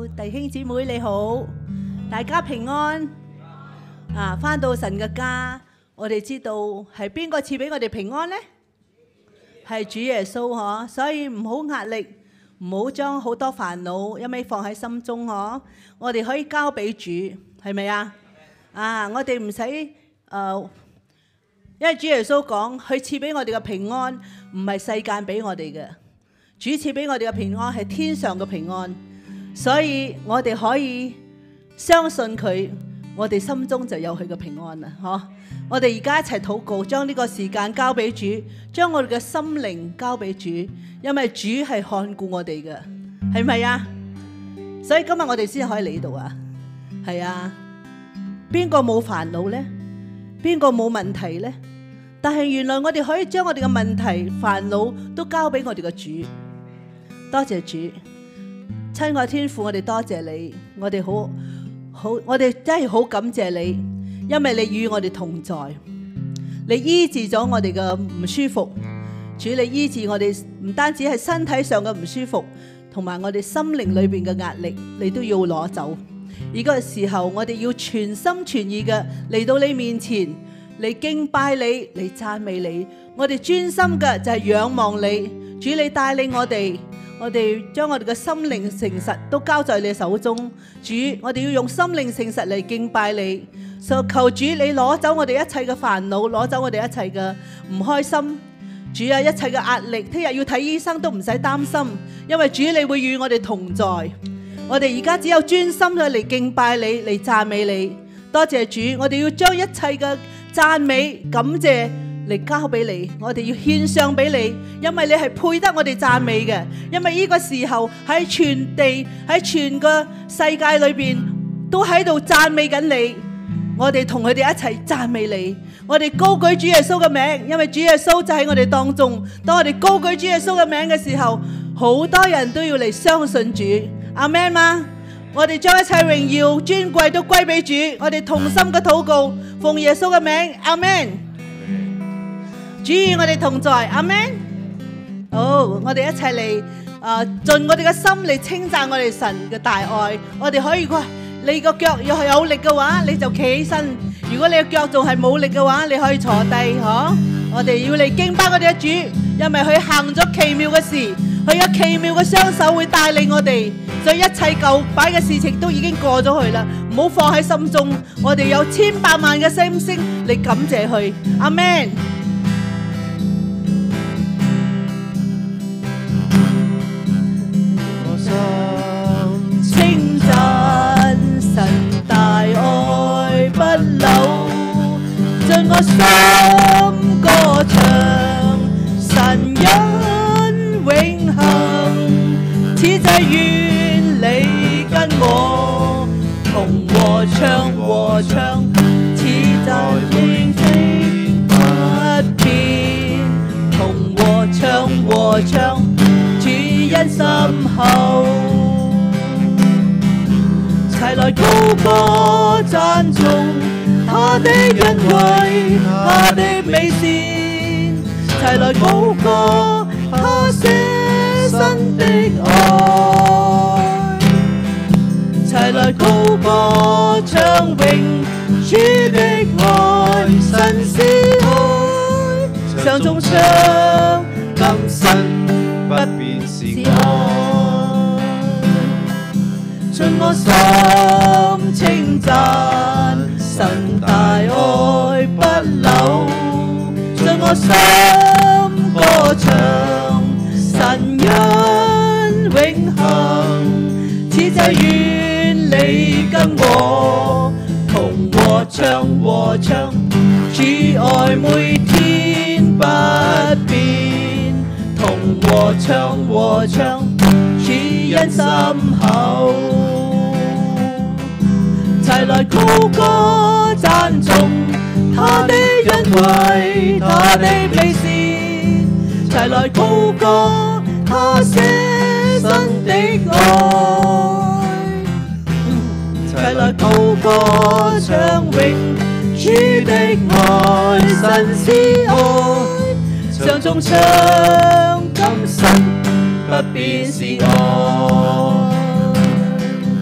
弟兄姊妹你好，大家平安啊！返到神嘅家，我哋知道係邊個賜俾我哋平安呢？係主耶穌嗬，所以唔好壓力，唔好將好多煩惱一味放喺心中嗬。我哋可以交俾主，係咪啊？啊，我哋唔使因為主耶穌講，佢賜俾我哋嘅平安唔係世間俾我哋嘅，主賜俾我哋嘅平安係天上嘅平安，所以我哋可以相信佢，我哋心中就有佢嘅平安啦，嗬！我哋而家一齊禱告，將呢個時間交俾主，將我哋嘅心靈交俾主，因為主係看顧我哋嘅，係咪啊？所以今日我哋先可以嚟到啊，係啊！邊個冇煩惱呢？邊個冇問題呢？但係原來我哋可以將我哋嘅問題、煩惱都交俾我哋嘅主。多謝主，親愛天父，我哋多謝你，我哋我哋真係好感謝你，因為你與我哋同在，你醫治咗我哋嘅唔舒服。主，你醫治我哋唔單止係身體上嘅唔舒服，同埋我哋心靈裏邊嘅壓力，你都要攞走。而個時候，我哋要全心全意嘅嚟到你面前，嚟敬拜你，嚟讚美你。我哋專心嘅就係仰望你。主，你帶領我哋將我哋嘅心靈誠實都交在你手中。主，我哋要用心靈誠實嚟敬拜你。求主你攞走我哋一切嘅煩惱，攞走我哋一切嘅唔開心。主啊，一切嘅壓力，聽日要睇醫生都唔使擔心，因為主你會與我哋同在。我哋而家只有專心去嚟敬拜你，嚟讚美你。多謝主，我哋要將一切嘅讚美感謝嚟交俾你，我哋要獻上俾你，因為你係配得我哋讚美嘅。因為呢個時候喺全地喺全個世界裏邊都喺度讚美緊你，我哋同佢哋一齊讚美你，我哋高舉主耶穌嘅名，因為主耶穌就喺我哋當中。當我哋高舉主耶穌嘅名嘅時候，好多人都要嚟相信主。阿們嗎？我哋將一切榮耀尊貴都歸俾主，我哋同心嘅禱告，奉耶穌嘅名，阿們。主與我哋同在，阿們。好，我哋一齊嚟盡我哋嘅心嚟稱讚我哋神嘅大愛。我哋可以話，你個腳要係有力嘅話，你就企起身；如果你個腳仲係冇力嘅話，你可以坐低。嗬，我哋要嚟敬拜我哋嘅主，因為佢行咗奇妙嘅事，佢有奇妙嘅雙手會帶領我哋。所以一切舊擺嘅事情都已經過咗去啦，唔好放喺心中。我哋有千百萬嘅聲聲嚟感謝佢，阿們。我想稱讚神大愛不朽，盡我心歌唱神恩永恆，此際願你跟我同和唱，此就應聽不變，同和唱，主恩深厚，齊來高歌讚頌他的恩惠，他的美善，齊來高歌他捨身的愛，齊來高歌唱榮主的愛，神是愛，上中唱今生不變是愛，盡我心稱讚神大愛不朽，盡我心歌唱神恩永恆，此際願你跟我同和唱，主愛每天不變，同和唱，主恩深厚，齊來高歌讚頌他的恩惠，他的美善，齊來高歌他捨身的愛，齊來高歌唱榮主的愛，神是愛，上中唱今生不變是愛。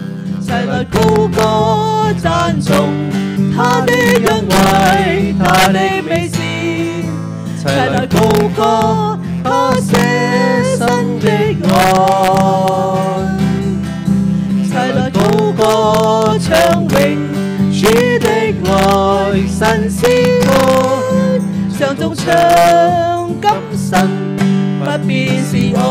來高歌讚頌他的恩惠，他的美善，齊來高歌他捨身的愛，齊來高歌唱榮主的愛，神是愛，上中唱今生不變是愛，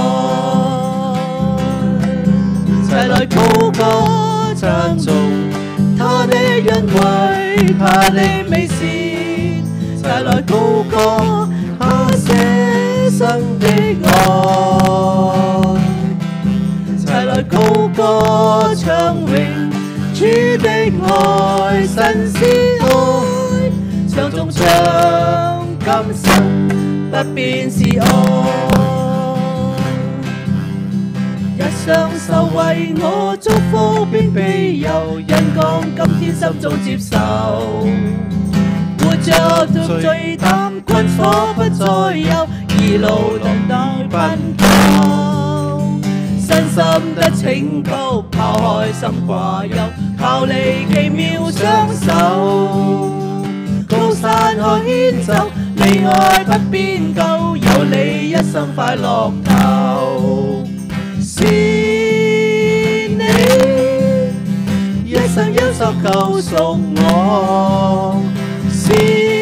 齊來高歌讚頌他的恩惠，他的美善，齊來高歌他捨身的愛，齊來高歌唱榮主的愛，神是愛，上中唱今生不變是愛，日上受為我祝福便庇佑，恩光今天心中接受，活着最擔困鎖不再有，義路能大奔跑，身心得拯救，拋開心掛憂，靠你奇妙雙手，高山可牽走，你愛不變舊，有你一生快樂透，是你一生恩手救贖我，是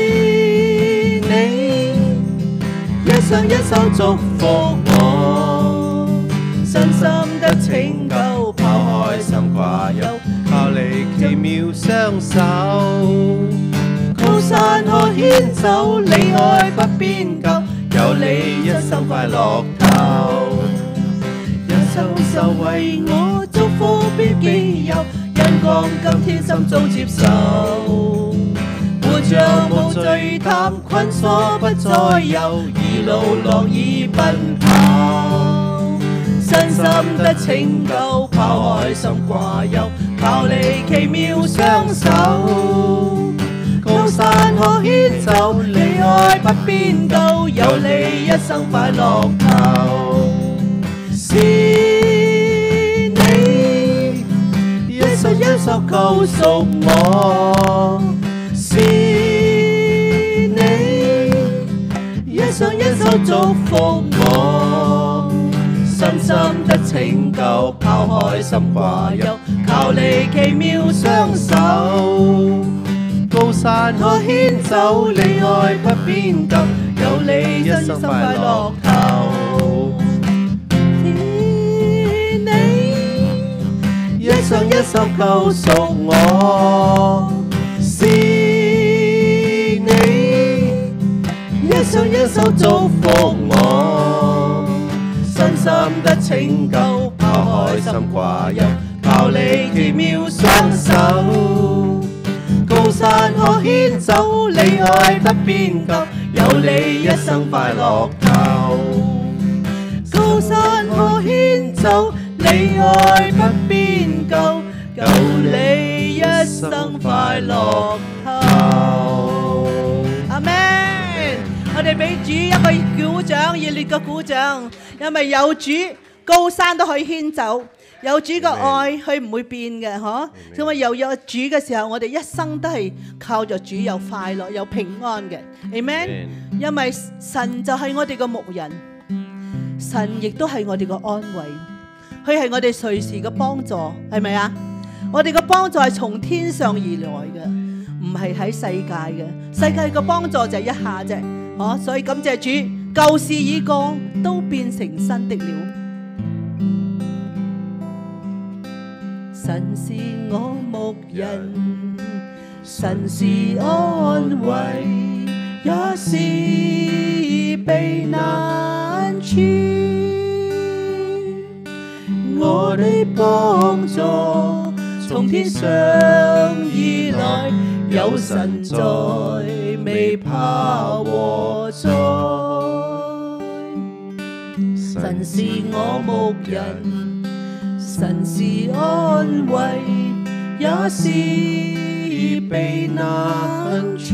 你一生一手祝福我，身心得拯救，拋開心掛憂，靠你奇妙雙手，高山可牽走，你愛不變舊，有你一生快樂透，一生受為我祝福必庇佑，恩光今天心中接受，活着無罪擔困鎖不再有，義路樂意奔跑，身心得拯救，拋開心掛憂，靠你奇妙雙手，高山可牽走，你愛不變舊，有你一生快樂透，是你一生一手救贖我，是你一生一手祝福我，身心得拯救，拋開心掛憂，靠你奇妙雙手，高山可牽走，你愛不變舊，有你一生快樂透，是你一生一手救贖我，是你一生一手祝福我，身心得拯救，拋開心掛憂，靠你奇妙雙手，高山可牽走，你愛不變舊，有你一生快樂透，高山可牽走，你愛不變舊，有你一生快樂透。阿們，我哋俾主一個鼓掌，熱烈嘅鼓掌，因為有主，高山都可以牽走。有主嘅愛，佢唔會變嘅，嗬。因為有主嘅時候，我哋一生都係靠着主有快樂、有平安嘅。Amen。因為神就係我哋嘅牧人，神亦都係我哋嘅安慰，佢係我哋隨時嘅幫助，係咪啊？我哋嘅幫助係從天上而來嘅，唔係喺世界嘅。世界嘅幫助就係一下啫，嗬。所以感謝主，舊事已過，都變成新的了。神是我牧人，神是安慰，也是避難處。我的幫助從天上而來，有神在，未怕禍災。神是我牧人。神是安慰，也是避難處。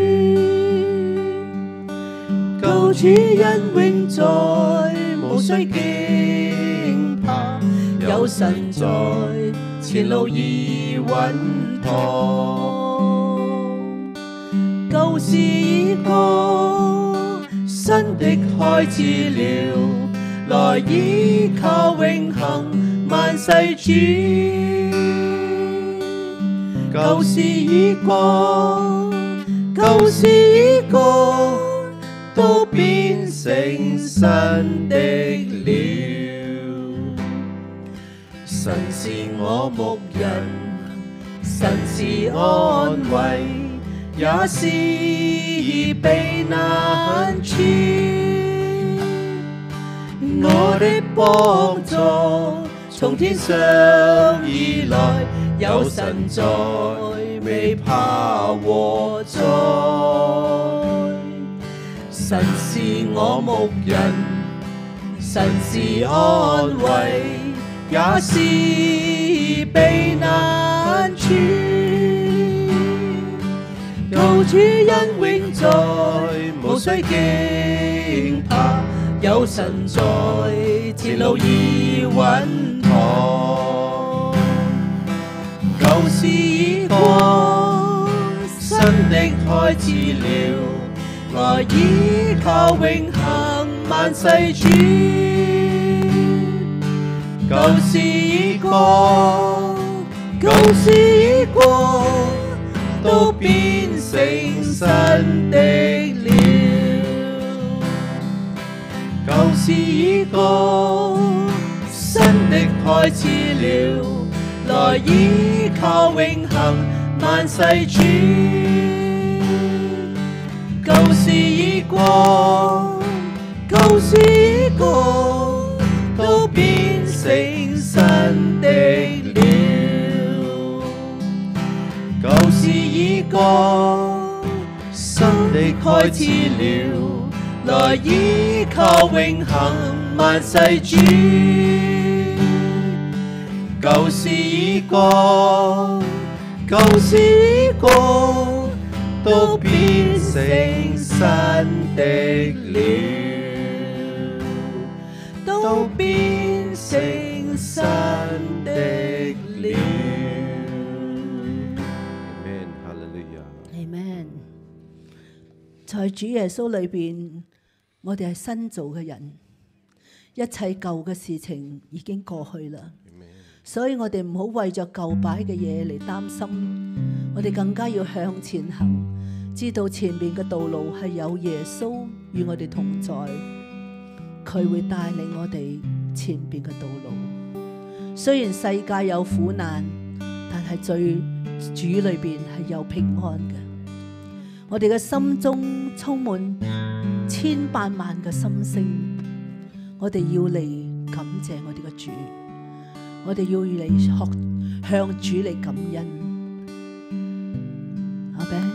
救主恩永在，無需驚怕，有神在，賜前路已穩妥。舊事已過，新的開始了，來依靠永恆萬世主。舊事已過，舊事已過，都變成新的了。神是我牧人，神是安慰，也是避難處。我的幫助從天上而來，有神在，未怕禍災。神是我牧人，神是安慰，也是避難處。救主恩永在，無須驚怕，有神在，前路已穩妥。舊事已過，新的開始了，來依靠永恆萬世主。舊事已過，舊事已過，都變成新的了。舊事已過，新的開始了，來依靠永恆萬世主。舊事已過，舊事已過，都變成新的了。舊事已過，新的開始了，來依靠永恆萬世主。舊事已過，舊事已過，都變成新的了，都變成新的了。Amen， 哈利路亞。 Amen。在主耶穌裏邊，我哋係新造嘅人，一切舊嘅事情已經過去啦。所以我哋唔好為着舊擺嘅嘢嚟擔心，我哋更加要向前行，知道前面嘅道路係有耶穌與我哋同在，佢會帶領我哋前邊嘅道路。雖然世界有苦難，但係最主裏邊係有平安嘅。我哋嘅心中充滿千百萬嘅心聲，我哋要嚟感謝我哋嘅主。我哋要嚟學向主嚟感恩，阿們。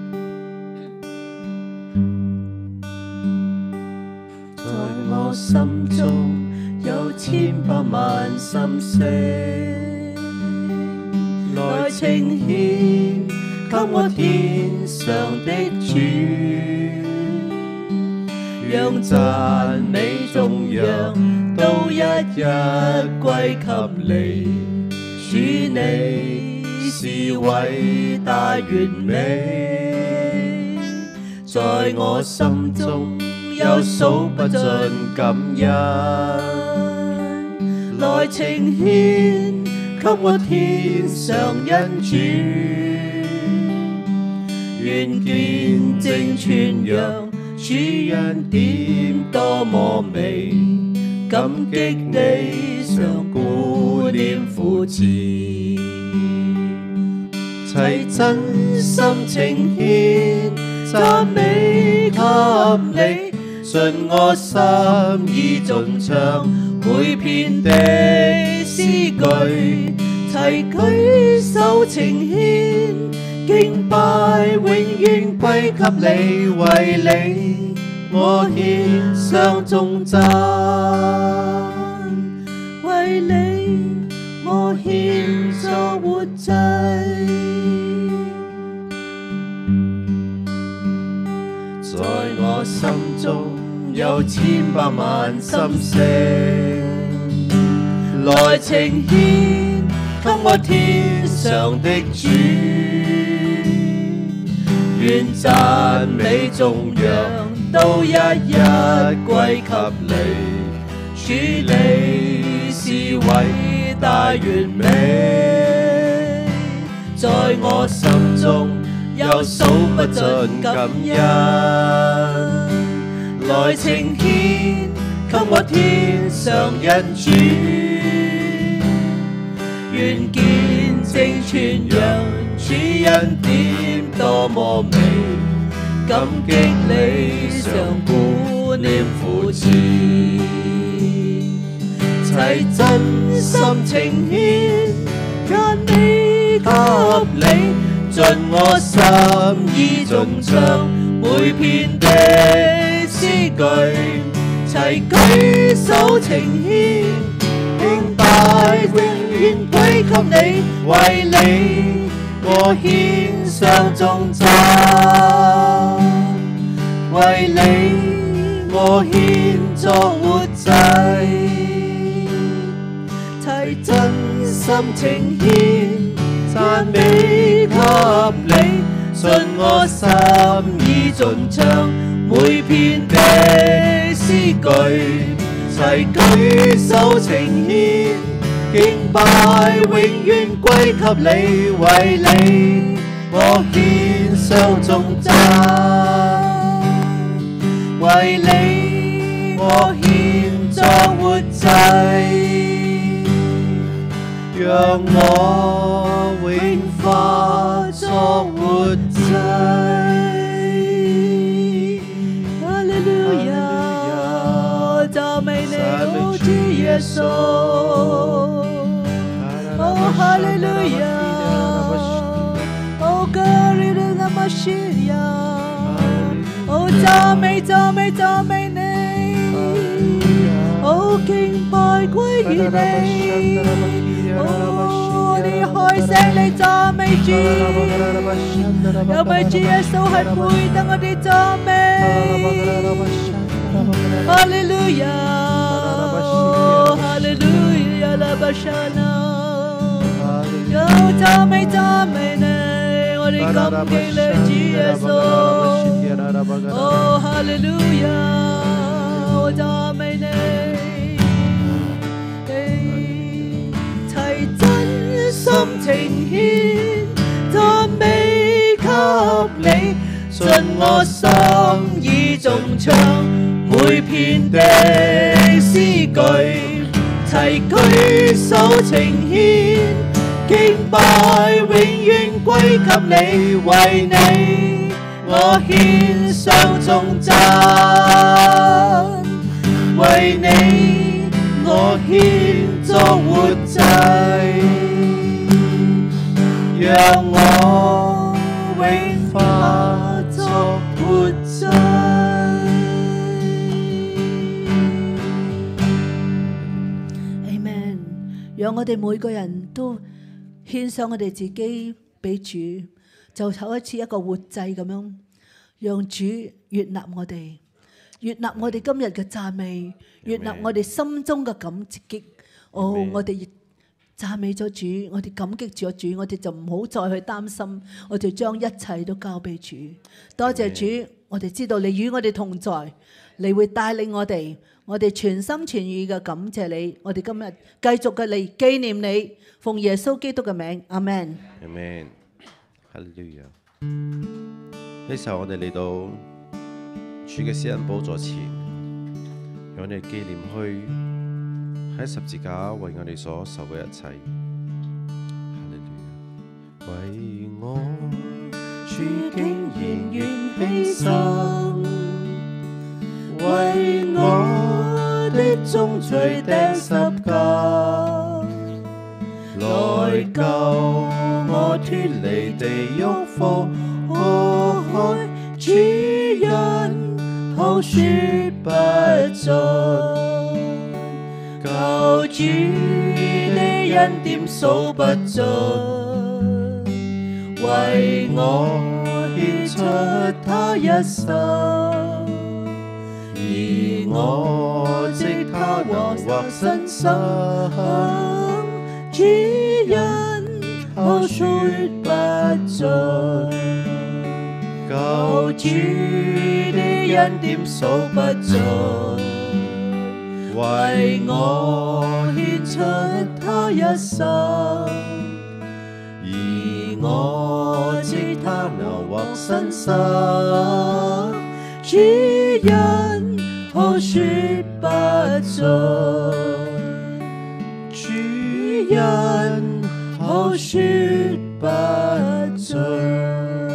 在我心中有千百萬心聲，來呈獻給我天上的主，讓讚美頌揚都一一歸給你，主你是偉大完美，在我心中有數不盡感恩，來呈獻給我天上恩主，願見證傳揚主恩典多麼美，感激你常顧念扶持，齊真心呈獻讚美給你，盡我心意盡唱每篇的詩句，齊舉手呈獻敬拜永遠歸給你，為你我獻上頌讚，為你我獻上活祭，在我心中有千百萬心聲，來呈獻給我我天上的主，願讚美頌揚都一一歸給你。主你是偉大完美，在我心中有數不盡感恩，來呈獻給我天上恩主，願見證傳揚主恩典多麼美，感激你常顧念扶持。齊真心呈獻讚美給你，盡我心意頌唱每篇的詩句，齊舉手呈獻敬拜永遠歸給你，為你我獻上頌讚，為你我獻作活祭。齊真心呈獻讚美給你，盡我心意頌唱每篇的詩句，齊舉手呈獻敬拜永遠歸給你，為你我獻上頌讚，為你我獻作活祭。讓我永化作活祭。 哈利路亞，讚美你，我主耶穌。哦，哈利路亞，哦，歌裏的那麼需要，哦，讚美讚美讚美你，哦，敬拜歸於你。哦，你開聲你讚美主，因為主耶穌係配得我哋讚美。哈利路亞，哈利路亞，拉巴沙那，有讚美讚美你，我哋感激你主耶穌。哦，哈利路亞，我讚美你。心呈獻讚美給你，盡我心意頌唱每篇的詩句，齊舉手呈獻敬拜永遠歸給你，為你我獻上頌讚，為你我獻作活祭。讓我永化作活祭。 Amen。讓我哋每個人都獻上我哋自己俾主，就好似一個活祭咁樣，讓主悅納我哋，悅納我哋今日嘅讚美，悅納我哋心中嘅感激。哦，我哋讚美咗主，我哋感激咗主，我哋就唔好再去擔心，我哋將一切都交俾主。多謝主，我哋知道你與我哋同在，你會帶領我哋，我哋全心全意嘅感謝你。我哋今日繼續嘅嚟紀念你，奉耶穌基督嘅名，阿們。 阿們，哈利路亞。呢時候我哋嚟到主嘅施恩寶座前，讓我哋紀念去喺十字架為我哋所受嘅一切。哈利路亞。為我主竟然願犧牲，為我的重罪釘十架，來救我脫離地獄火海，主恩好說不盡。救主的恩典數不盡，為我獻出他一生，而我藉他能獲新生。主恩說不盡，救主的恩典數不盡，為我獻出他一生，而我藉他能獲新生。主恩可說不盡，主恩可說不盡。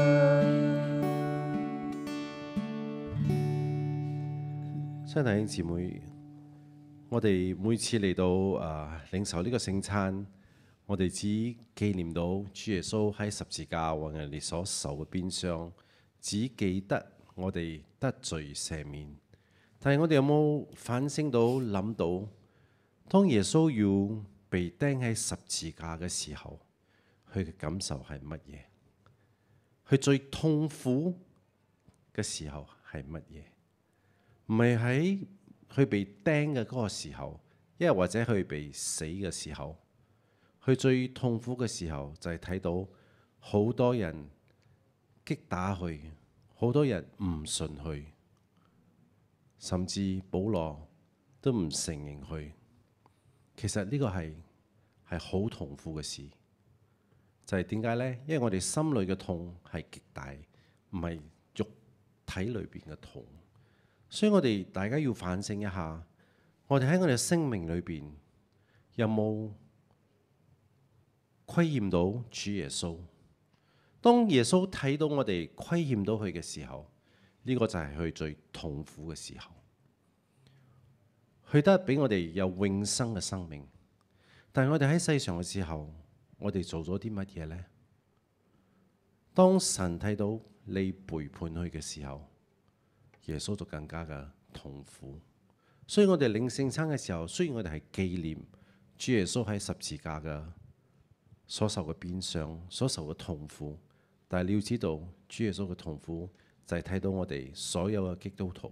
親弟兄姊妹，我哋每次嚟到領受呢個聖餐，我哋只紀念到主耶穌喺十字架為我哋所受嘅鞭傷，只記得我哋得罪赦免。但係我哋有冇反省到諗到，當耶穌要被釘喺十字架嘅時候，佢嘅感受係乜嘢？佢最痛苦嘅時候係乜嘢？唔係喺佢被釘嘅嗰個時候，亦或者佢被死嘅時候。佢最痛苦嘅時候就係睇到好多人擊打佢，好多人唔信佢，甚至保羅都唔承認佢。其實呢個係好痛苦嘅事。就係點解呢？因為我哋心裏嘅痛係極大，唔係肉體裏邊嘅痛。所以我哋大家要反省一下，我哋喺我哋嘅生命裏邊有冇虧欠到主耶穌？當耶穌睇到我哋虧欠到佢嘅時候，呢個就係佢最痛苦嘅時候。佢得俾我哋有永生嘅生命，但係我哋喺世上嘅時候，我哋做咗啲乜嘢呢？當神睇到你背叛佢嘅時候，耶穌就更加嘅痛苦。所以我哋領聖餐嘅時候，雖然我哋係紀念主耶穌喺十字架嘅所受嘅鞭傷、所受嘅痛苦，但係你要知道，主耶穌嘅痛苦就係睇到我哋所有嘅基督徒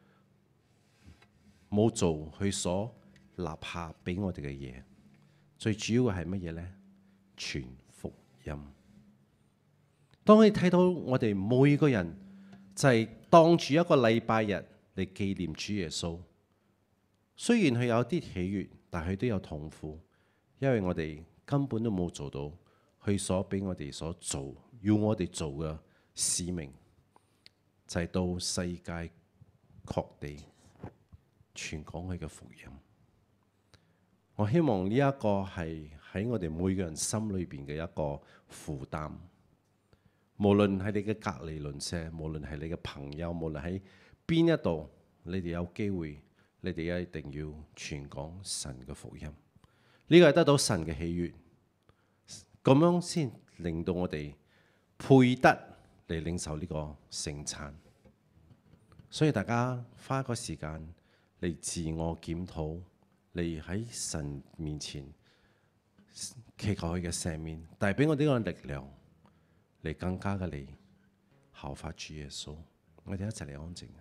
冇做佢所立下俾我哋嘅嘢。最主要嘅係乜嘢呢？傳福音。當你睇到我哋每個人就係當住一個禮拜日嚟紀念主耶穌，雖然佢有啲喜悅，但佢都有痛苦，因為我哋根本都冇做到佢所俾我哋所做，要我哋做嘅使命，就係到世界各地傳講佢嘅福音。我希望呢一個係喺我哋每個人心裏邊嘅一個負擔。無論係你嘅隔離鄰舍，無論係你嘅朋友，無論喺邊一度，你哋有機會，你哋一定要傳講神嘅福音。呢個係得到神嘅喜悅，咁樣先令到我哋配得嚟領受呢個聖餐。所以大家花個時間嚟自我檢討，嚟喺神面前祈求佢嘅赦免，但係俾我呢個力量嚟更加嘅嚟效法主耶穌。我哋一齊嚟安靜。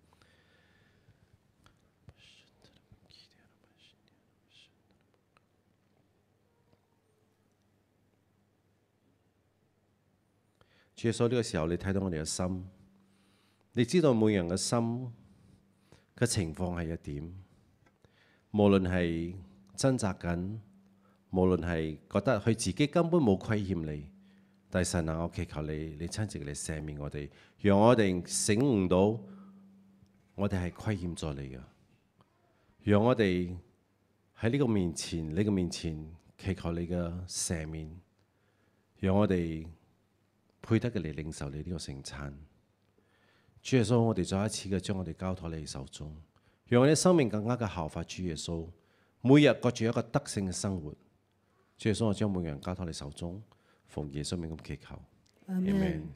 主耶穌，呢個時候你睇到我哋嘅心，你知道每人嘅心嘅情況係一點，無論係掙扎緊，無論係覺得佢自己根本冇虧欠你，但神啊，我祈求你，你親自嚟赦免我哋，讓我哋醒悟到我哋係虧欠咗你嘅，讓我哋喺呢個面前，你嘅面前祈求你嘅赦免，讓我哋配得嘅嚟領受你呢個聖餐。主耶穌，我哋再一次嘅將我哋交託你手中，讓我哋生命更加嘅效法主耶穌，每日過住一個得勝嘅生活。主耶穌，我將每個人交託你手中，奉耶穌名咁祈求。阿門。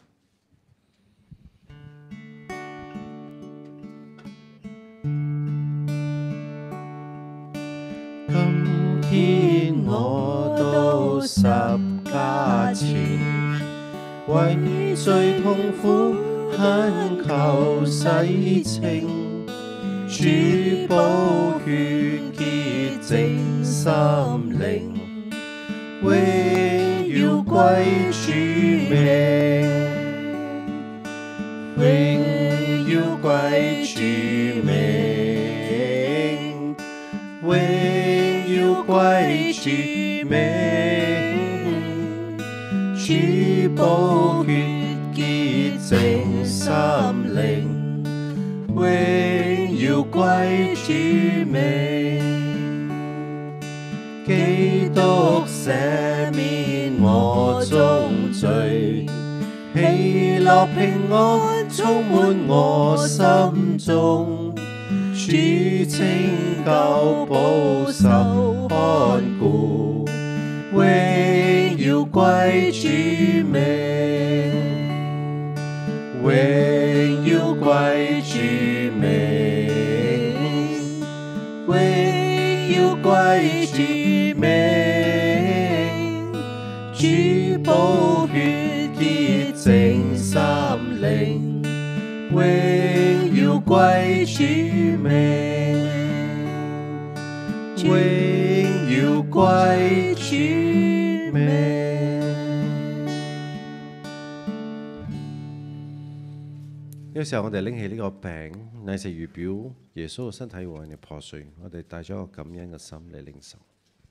今天我到十架前，為罪痛苦懇求洗清，主寶血潔淨心靈，永要歸主名，榮耀歸主名，榮耀歸主名，主寶血潔淨心靈，榮耀歸主名。基督赦免我眾罪，喜樂平安充滿我心中，主拯救保守看顧，榮耀歸主名，榮耀歸主名，榮耀歸主名，主寶血潔淨心靈，榮耀歸主名，榮耀歸主名。 呢個時候，我哋拎起呢個餅，乃是預表耶穌嘅身體為我哋破碎。我哋帶咗一個感恩嘅心嚟領受。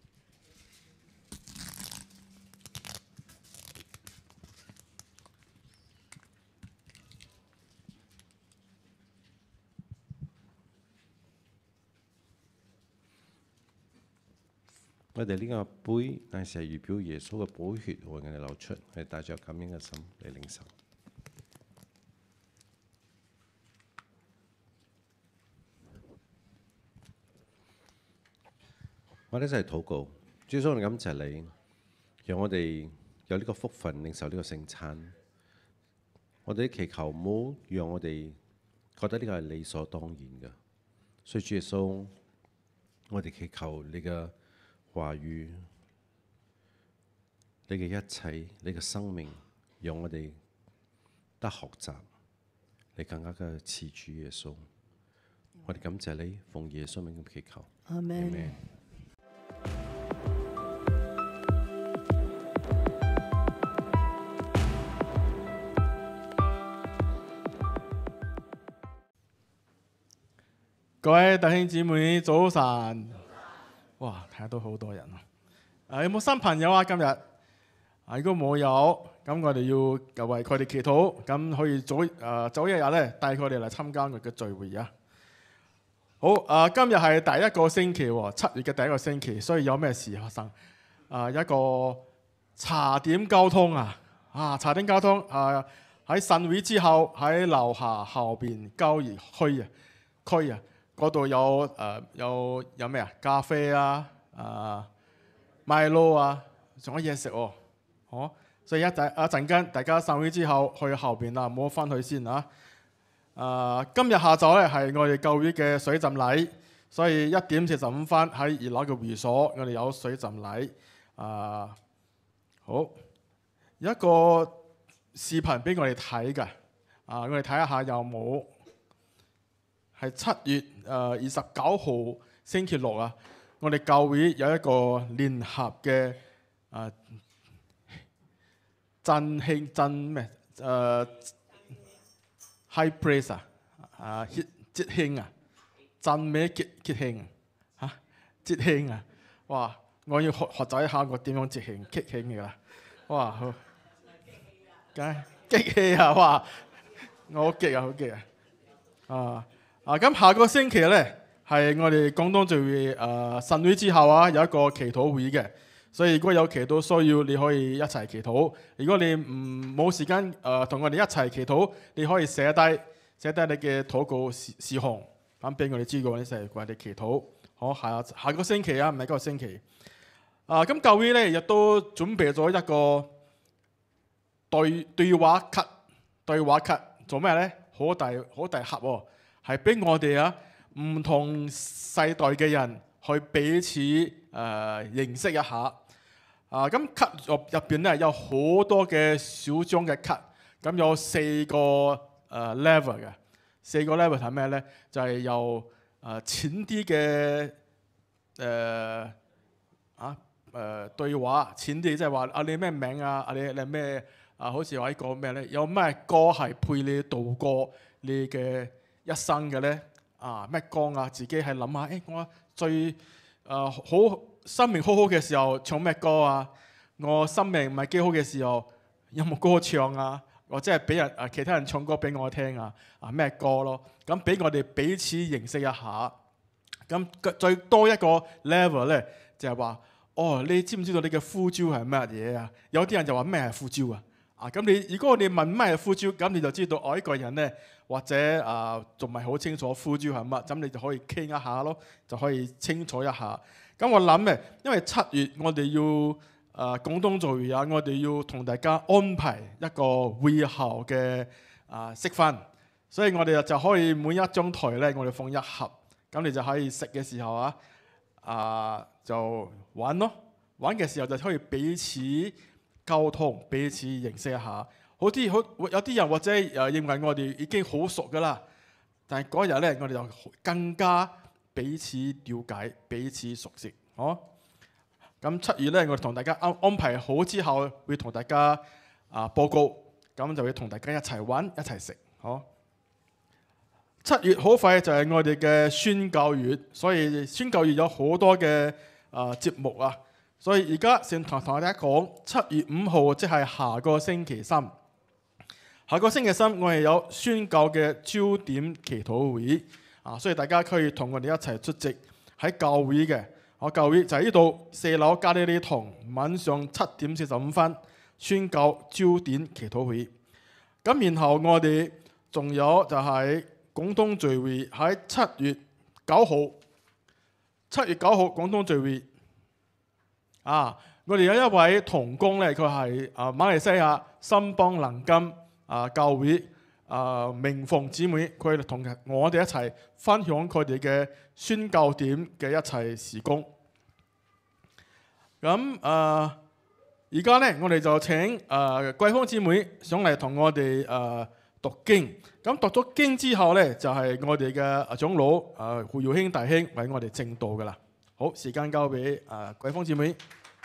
我哋呢個杯，乃是預表耶穌嘅寶血為我哋流出。我哋帶咗感恩嘅心嚟領受。我哋一齊禱告，主耶穌，我哋感謝你，讓我哋有呢個福分領受呢個聖餐。我哋祈求唔好讓我哋覺得呢個係理所當然嘅。所以主耶穌，我哋祈求你嘅話語、你嘅一切、你嘅生命，讓我哋得學習，你更加嘅似主耶穌。我哋感謝你，奉耶穌名咁祈求。 阿門。 各位弟兄姊妹早晨，哇，睇到好多人啊！有冇新朋友啊？今日如果冇有，咁我哋要為佢哋祈禱，咁可以早一日咧帶佢哋嚟參加我嘅聚會啊！好今日係第一個星期喎，7月嘅第一個星期，所以有咩事發生？一個茶點交通茶點交通喺晨會之後喺樓下後邊交易區嗰度有咩啊？咖啡米露仲有嘢食喎，所以一陣間大家散會之後去後邊啦，唔好翻去先啊！今日下晝咧係我哋教會嘅水浸禮，所以1點45分喺2樓嘅會所，我哋有水浸禮。好，有一個視頻俾我哋睇嘅，我哋睇一下有冇。係7月29號星期六啊！我哋教會有一個聯合嘅振High Praise 節慶振咩節慶節慶哇！我要學習一下我點樣節慶嘅啦！哇，好，梗係激氣哇！我好激好激咁下個星期咧係我哋廣東聚會晨會之後有一個祈禱會嘅，所以如果有祈禱需要，你可以一齊祈禱。如果你冇時間同我哋一齊祈禱，你可以寫低你嘅禱告事項，咁俾我哋知道，你一齊為我哋祈禱。好，下個星期唔係嗰個星期。咁教會咧亦都準備咗一個對話卡，做咩咧？好大盒喎！係俾我哋唔同世代嘅人去彼此認識一下。咁卡入邊咧有好多嘅小張嘅卡，咁有4個level 嘅。4個 level 係咩咧？就係由淺啲嘅對話，淺啲即係話你咩名啊？你咩好似話呢個咩咧？有咩歌係陪你度過你嘅一生嘅咧？咩歌啊？自己係諗下，我最好生命好好嘅時候唱咩歌啊？我生命唔係幾好嘅時候有冇歌唱啊？或者係俾人其他人唱歌俾我聽啊？咩歌咯？咁俾我哋彼此認識一下。咁最多一個 level 咧，就係話你知唔知道你嘅呼召係乜嘢啊？有啲人就話咩係呼召啊？咁如果你問咩係呼召，咁你就知道呢個人咧，或者仲唔係好清楚呼召係乜，咁你就可以傾一下咯，就可以清楚一下。咁我諗咧，因為7月我哋要廣東聚會啊，我哋要同大家安排一個會後嘅食飯，所以我哋就可以每一張台咧，我哋放一盒，咁你就可以食嘅時候就玩咯，玩嘅時候就可以彼此溝通，彼此認識一下。有啲人或者認為我哋已經好熟噶啦，但係嗰日咧，我哋就更加彼此了解、彼此熟悉。咁7月咧，我哋同大家安排好之後，會同大家報告，咁就會同大家一齊玩、一齊食。7月好快就係我哋嘅宣教月，所以宣教月有好多嘅節目啊。所以而家先同大家講，7月5號即係下個星期三。下個星期三我哋有宣教嘅焦點祈禱會所以大家可以同我哋一齊出席喺教會嘅。教會就喺呢度4樓加利利堂，晚上7點45分宣教焦點祈禱會。咁然後我哋仲有就係廣東聚會喺7月9號。7月9號廣東聚會我哋有一位同工咧，佢係馬來西亞新邦能金教會明鳳姊妹，佢哋同我哋一齊分享佢哋嘅宣教點嘅一齊事工。咁而家咧，我哋就請桂芳姊妹上嚟同我哋讀經。咁讀咗經之後咧，就係我哋嘅長老胡耀興大兄為我哋證道噶啦。好，時間交俾桂芳姊妹。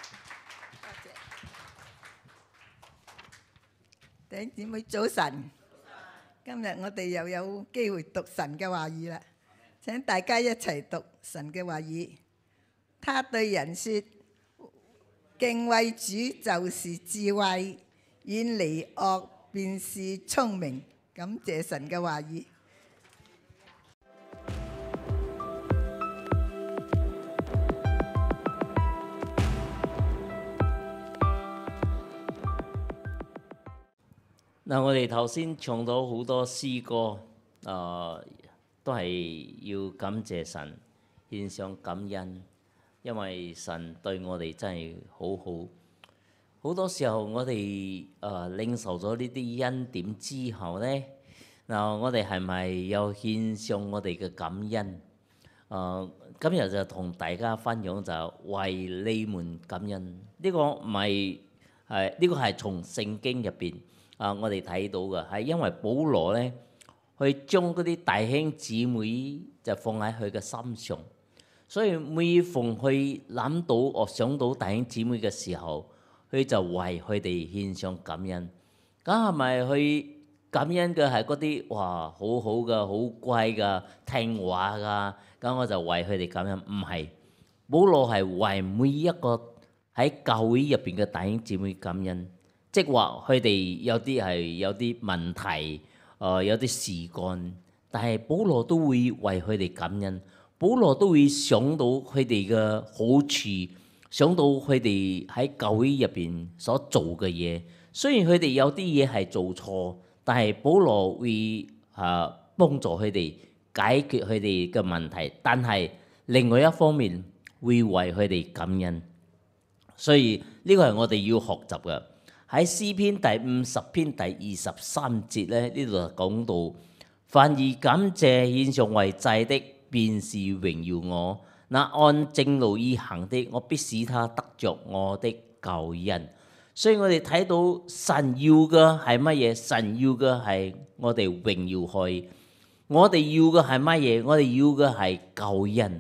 弟兄姊妹早晨，今日我哋又有機會讀神嘅話語啦。請大家一齊讀神嘅話語。他對人說：敬畏主就是智慧，遠離惡便是聰明。感謝神嘅話語。 嗱，我哋頭先唱到好多詩歌，都係要感謝神，獻上感恩，因為神對我哋真係好好。好多時候我哋領受咗呢啲恩典之後呢，我哋係咪又獻上我哋嘅感恩？今日就同大家分享就為你們感恩。呢個唔係呢個係從聖經入邊。我哋睇到嘅係因為保羅咧，去將嗰啲弟兄姊妹就放喺佢嘅心上，所以每逢去諗到想到弟兄姊妹嘅時候，佢就為佢哋獻上感恩。咁係咪去感恩嘅係嗰啲哇好好嘅、好乖嘅、聽話嘅？咁我就為佢哋感恩。唔係，保羅係為每一個喺教會入邊嘅弟兄姊妹感恩。即係話佢哋有啲係有啲問題，有啲事幹，但係保羅都會為佢哋感恩。保羅都會想到佢哋嘅好處，想到佢哋喺教會入邊所做嘅嘢。雖然佢哋有啲嘢係做錯，但係保羅會幫助佢哋解決佢哋嘅問題。但係另外一方面會為佢哋感恩。所以呢個係我哋要學習嘅。喺詩篇第50篇第23節咧，呢度就講到：凡以感謝獻上為祭的，便是榮耀我；那按正路而行的，我必使他得着我的救恩。所以我哋睇到神要嘅係乜嘢？神要嘅係我哋榮耀佢。我哋要嘅係乜嘢？我哋要嘅係救恩。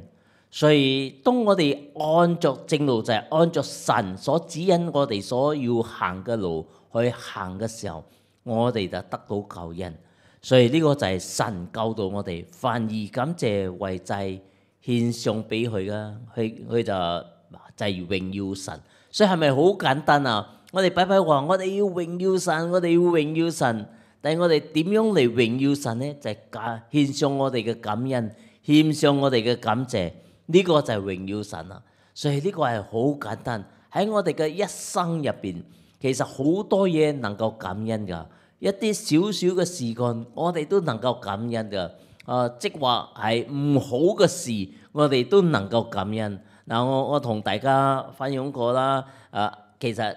所以當我哋按着正路，就係按着神所指引我哋所要行嘅路去行嘅時候，我哋就得到救恩。所以呢個就係神教導我哋，凡以感謝為祭獻上俾佢噶，佢就係榮耀神。所以係咪好簡單啊？我哋擺話，我哋要榮耀神，我哋要榮耀神。但係我哋點樣嚟榮耀神呢？就係獻上我哋嘅感恩，獻上我哋嘅感謝。呢個就係榮耀神啦。所以呢個係好簡單。喺我哋嘅一生入邊，其實好多嘢能夠感恩噶。一啲少少嘅事幹，我哋都能夠感恩噶。即話係唔好嘅事，我哋都能夠感恩。嗱，我同大家分享過啦。其實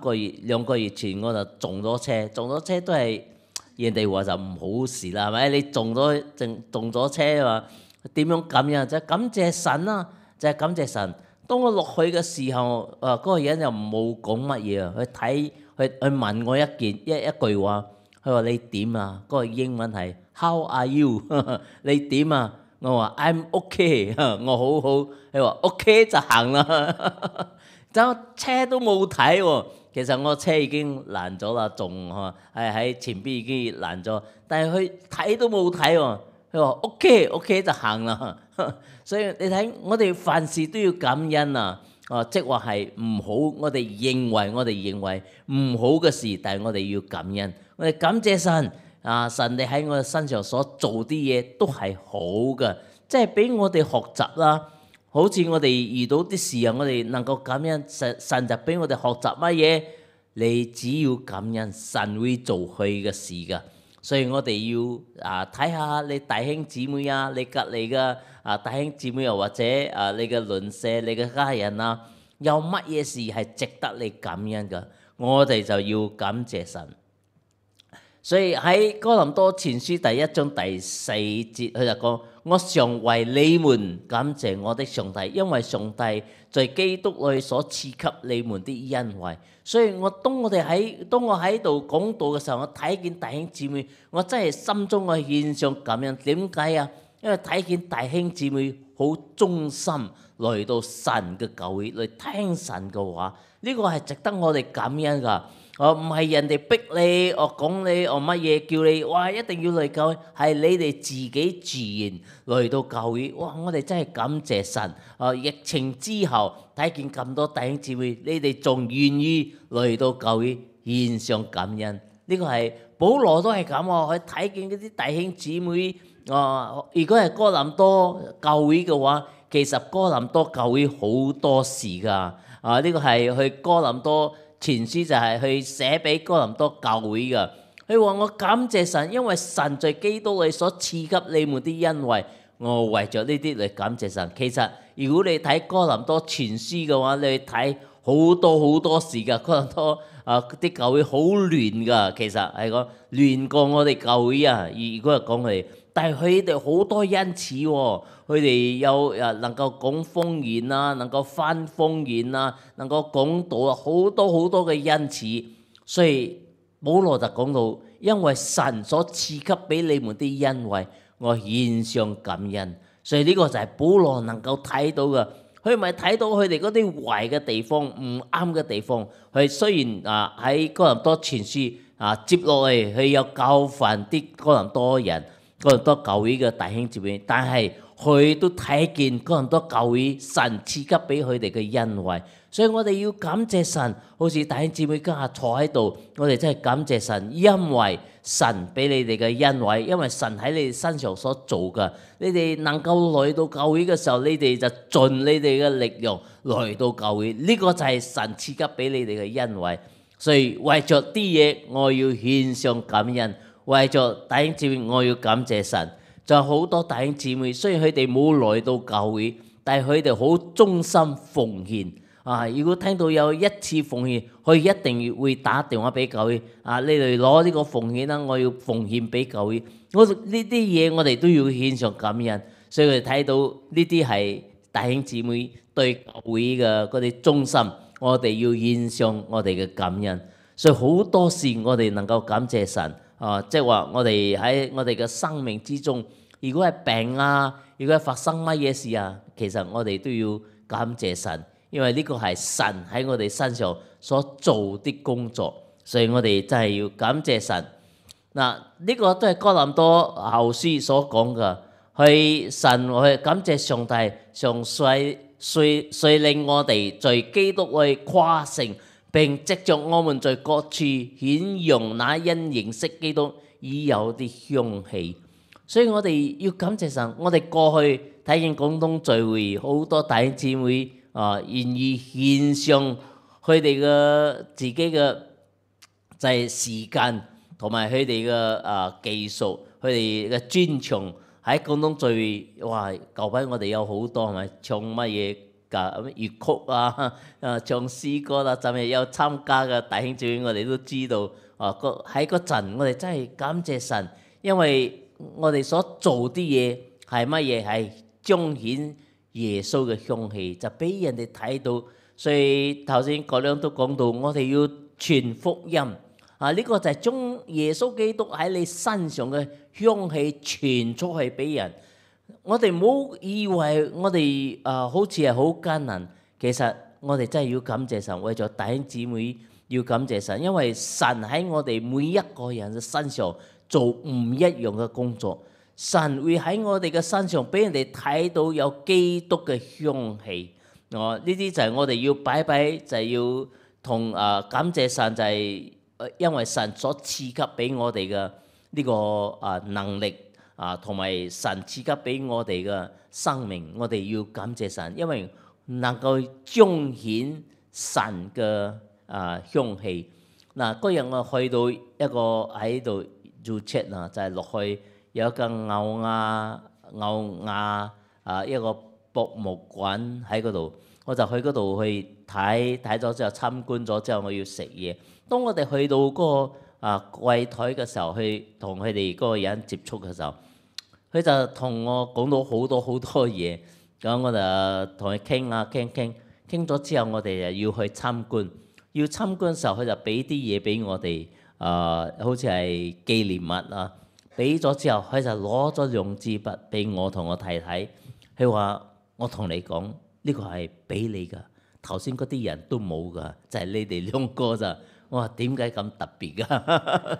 2個月前我就撞咗車都係人哋話就唔好事啦，係咪？你撞咗車啊嘛，點樣感恩？就係感謝神啦，就係感謝神。當我落去嘅時候，嗰個人又冇講乜嘢啊，佢問我一句話，佢話你點啊？嗰個英文係 How are you？ 你點啊？我話 I'm OK， 我好好。佢話 OK 就行啦，就車都冇睇喎。其實我車已經爛咗啦，仲係喺前邊已經爛咗，但係佢睇都冇睇喎。佢話 OK 就行啦。所以你睇，我哋凡事都要感恩啊！即話係唔好，我哋認為唔好嘅事，但係我哋要感恩，我哋感謝神啊！神你喺我哋身上所做啲嘢都係好嘅，即係俾我哋學習啦。好似我哋遇到啲事啊，我哋能夠感恩，神就俾我哋學習乜嘢？你只要感恩，神會做佢嘅事㗎。所以我哋要睇下你弟兄姊妹啊，你隔離嘅弟兄姊妹又或者你嘅鄰舍、你嘅家人啊，有乜嘢事係值得你感恩㗎？我哋就要感謝神。所以喺哥林多前書第1章第4節，佢就講：我常為你們感謝我的上帝，因為上帝在基督裏所賜給你們的恩惠。所以當我喺度講道嘅時候，我睇見弟兄姊妹，我真係心中我獻上感恩。點解啊？因為睇見弟兄姊妹好忠心來到神嘅教會嚟聽神嘅話，呢個係值得我哋感恩㗎。唔係人哋逼你，講你，乜嘢叫你，哇！一定要嚟教會，係你哋自己自然嚟到教會。哇！我哋真係感謝神。疫情之後睇見咁多弟兄姊妹，你哋仲願意嚟到教會獻上感恩，呢個係保羅都係咁喎。佢睇見嗰啲弟兄姊妹，如果係哥林多教會嘅話，其實哥林多教會好多事㗎。呢個係去哥林多前書就係去寫俾哥林多教會嘅。佢話我感謝神，因為神在基督裏所賜給你們啲恩惠，我為咗呢啲嚟感謝神。其實如果你睇哥林多前書嘅話，你睇好多事㗎。哥林多啲教會好亂㗎，其實係講亂過我哋教會啊。如果係講佢哋，但係佢哋好多恩賜喎。佢哋有能夠講方言啊，能夠翻方言啊，能夠講道啊，好多嘅恩賜。所以保羅就講到，因為神所賜給俾你們啲恩惠，我獻上感恩。所以呢個就係保羅能夠睇到嘅。佢咪睇到佢哋嗰啲壞嘅地方、唔啱嘅地方。佢雖然喺哥林多前書接落嚟，佢有教訓啲哥林多人、哥林多教會嘅弟兄姊妹，但係佢都睇見哥林多教會神賜給俾佢哋嘅恩惠，所以我哋要感謝神。好似弟兄姊妹今日坐喺度，我哋真係感謝神，因為神俾你哋嘅恩惠，因為神喺你哋身上所做嘅。你哋能夠來到教會嘅時候，你哋就盡你哋嘅力量來到教會，呢個就係神賜給俾你哋嘅恩惠。所以為着啲嘢，我要獻上感恩；為着弟兄姊妹，我要感謝神。就係好多弟兄姊妹，雖然佢哋冇來到教會，但係佢哋好忠心奉獻。如果聽到有一次奉獻，佢一定會打電話俾教會。你嚟攞呢個奉獻啦，我要奉獻俾教會。呢啲嘢我哋都要獻上感恩。所以佢哋睇到呢啲係弟兄姊妹對教會嘅嗰啲忠心，我哋要獻上我哋嘅感恩。所以好多事我哋能夠感謝神。即係話我哋喺我哋嘅生命之中， 如果係病啊，如果係發生乜嘢事啊，其實我哋都要感謝神，因為呢個係神喺我哋身上所做啲工作，所以我哋真係要感謝神。嗱，呢個都係哥林多後書所講嘅，去神去感謝上帝，誰令我哋在基督裏誇勝，並藉着我們在各處顯揚那因認識基督已有啲香氣。所以我哋要感謝神。我哋過去睇見廣東聚會，好多弟兄姊妹願意獻上佢哋嘅自己嘅就係時間同埋佢哋嘅技術，佢哋嘅專長喺廣東聚會。哇！舊排我哋有好多係咪唱乜嘢粵曲啊？唱詩歌啦，甚至有參加嘅弟兄姊妹，我哋都知道。喺嗰陣，我哋真係感謝神，因為我哋所做啲嘢係乜嘢？係彰顯耶穌嘅香氣，就俾人哋睇到。所以頭先嗰兩都講到，我哋要傳福音。呢個就係將耶穌基督喺你身上嘅香氣傳出去俾人。我哋唔好以為我哋好似係好艱難，其實我哋真係要感謝神，為咗弟兄姊妹要感謝神，因為神喺我哋每一個人嘅身上做唔一樣嘅工作。神會喺我哋嘅身上俾人哋睇到有基督嘅香氣。呢啲就係我哋要擺，就係要同感謝神，就係因為神所賜給俾我哋嘅呢個能力同埋神賜給俾我哋嘅生命，我哋要感謝神，因為能夠彰顯神嘅香氣。嗰日我去到一個喺度做 check 就係落去有一間牛亞一個博物館喺嗰度，我就去嗰度去睇咗之後，參觀咗之後，我要食嘢。當我哋去到嗰個櫃台嘅時候，去同佢哋嗰個人接觸嘅時候，佢就同我講到好多嘢。咁我就同佢傾咗之後，我哋就要去參觀。要參觀嘅時候，佢就俾啲嘢俾我哋，好似係紀念物啊。俾咗之後，佢就攞咗兩支筆俾我同我太太。佢話：我同你講，呢個係俾你㗎。頭先嗰啲人都冇㗎，就係你哋兩個咋。我話點解咁特別㗎？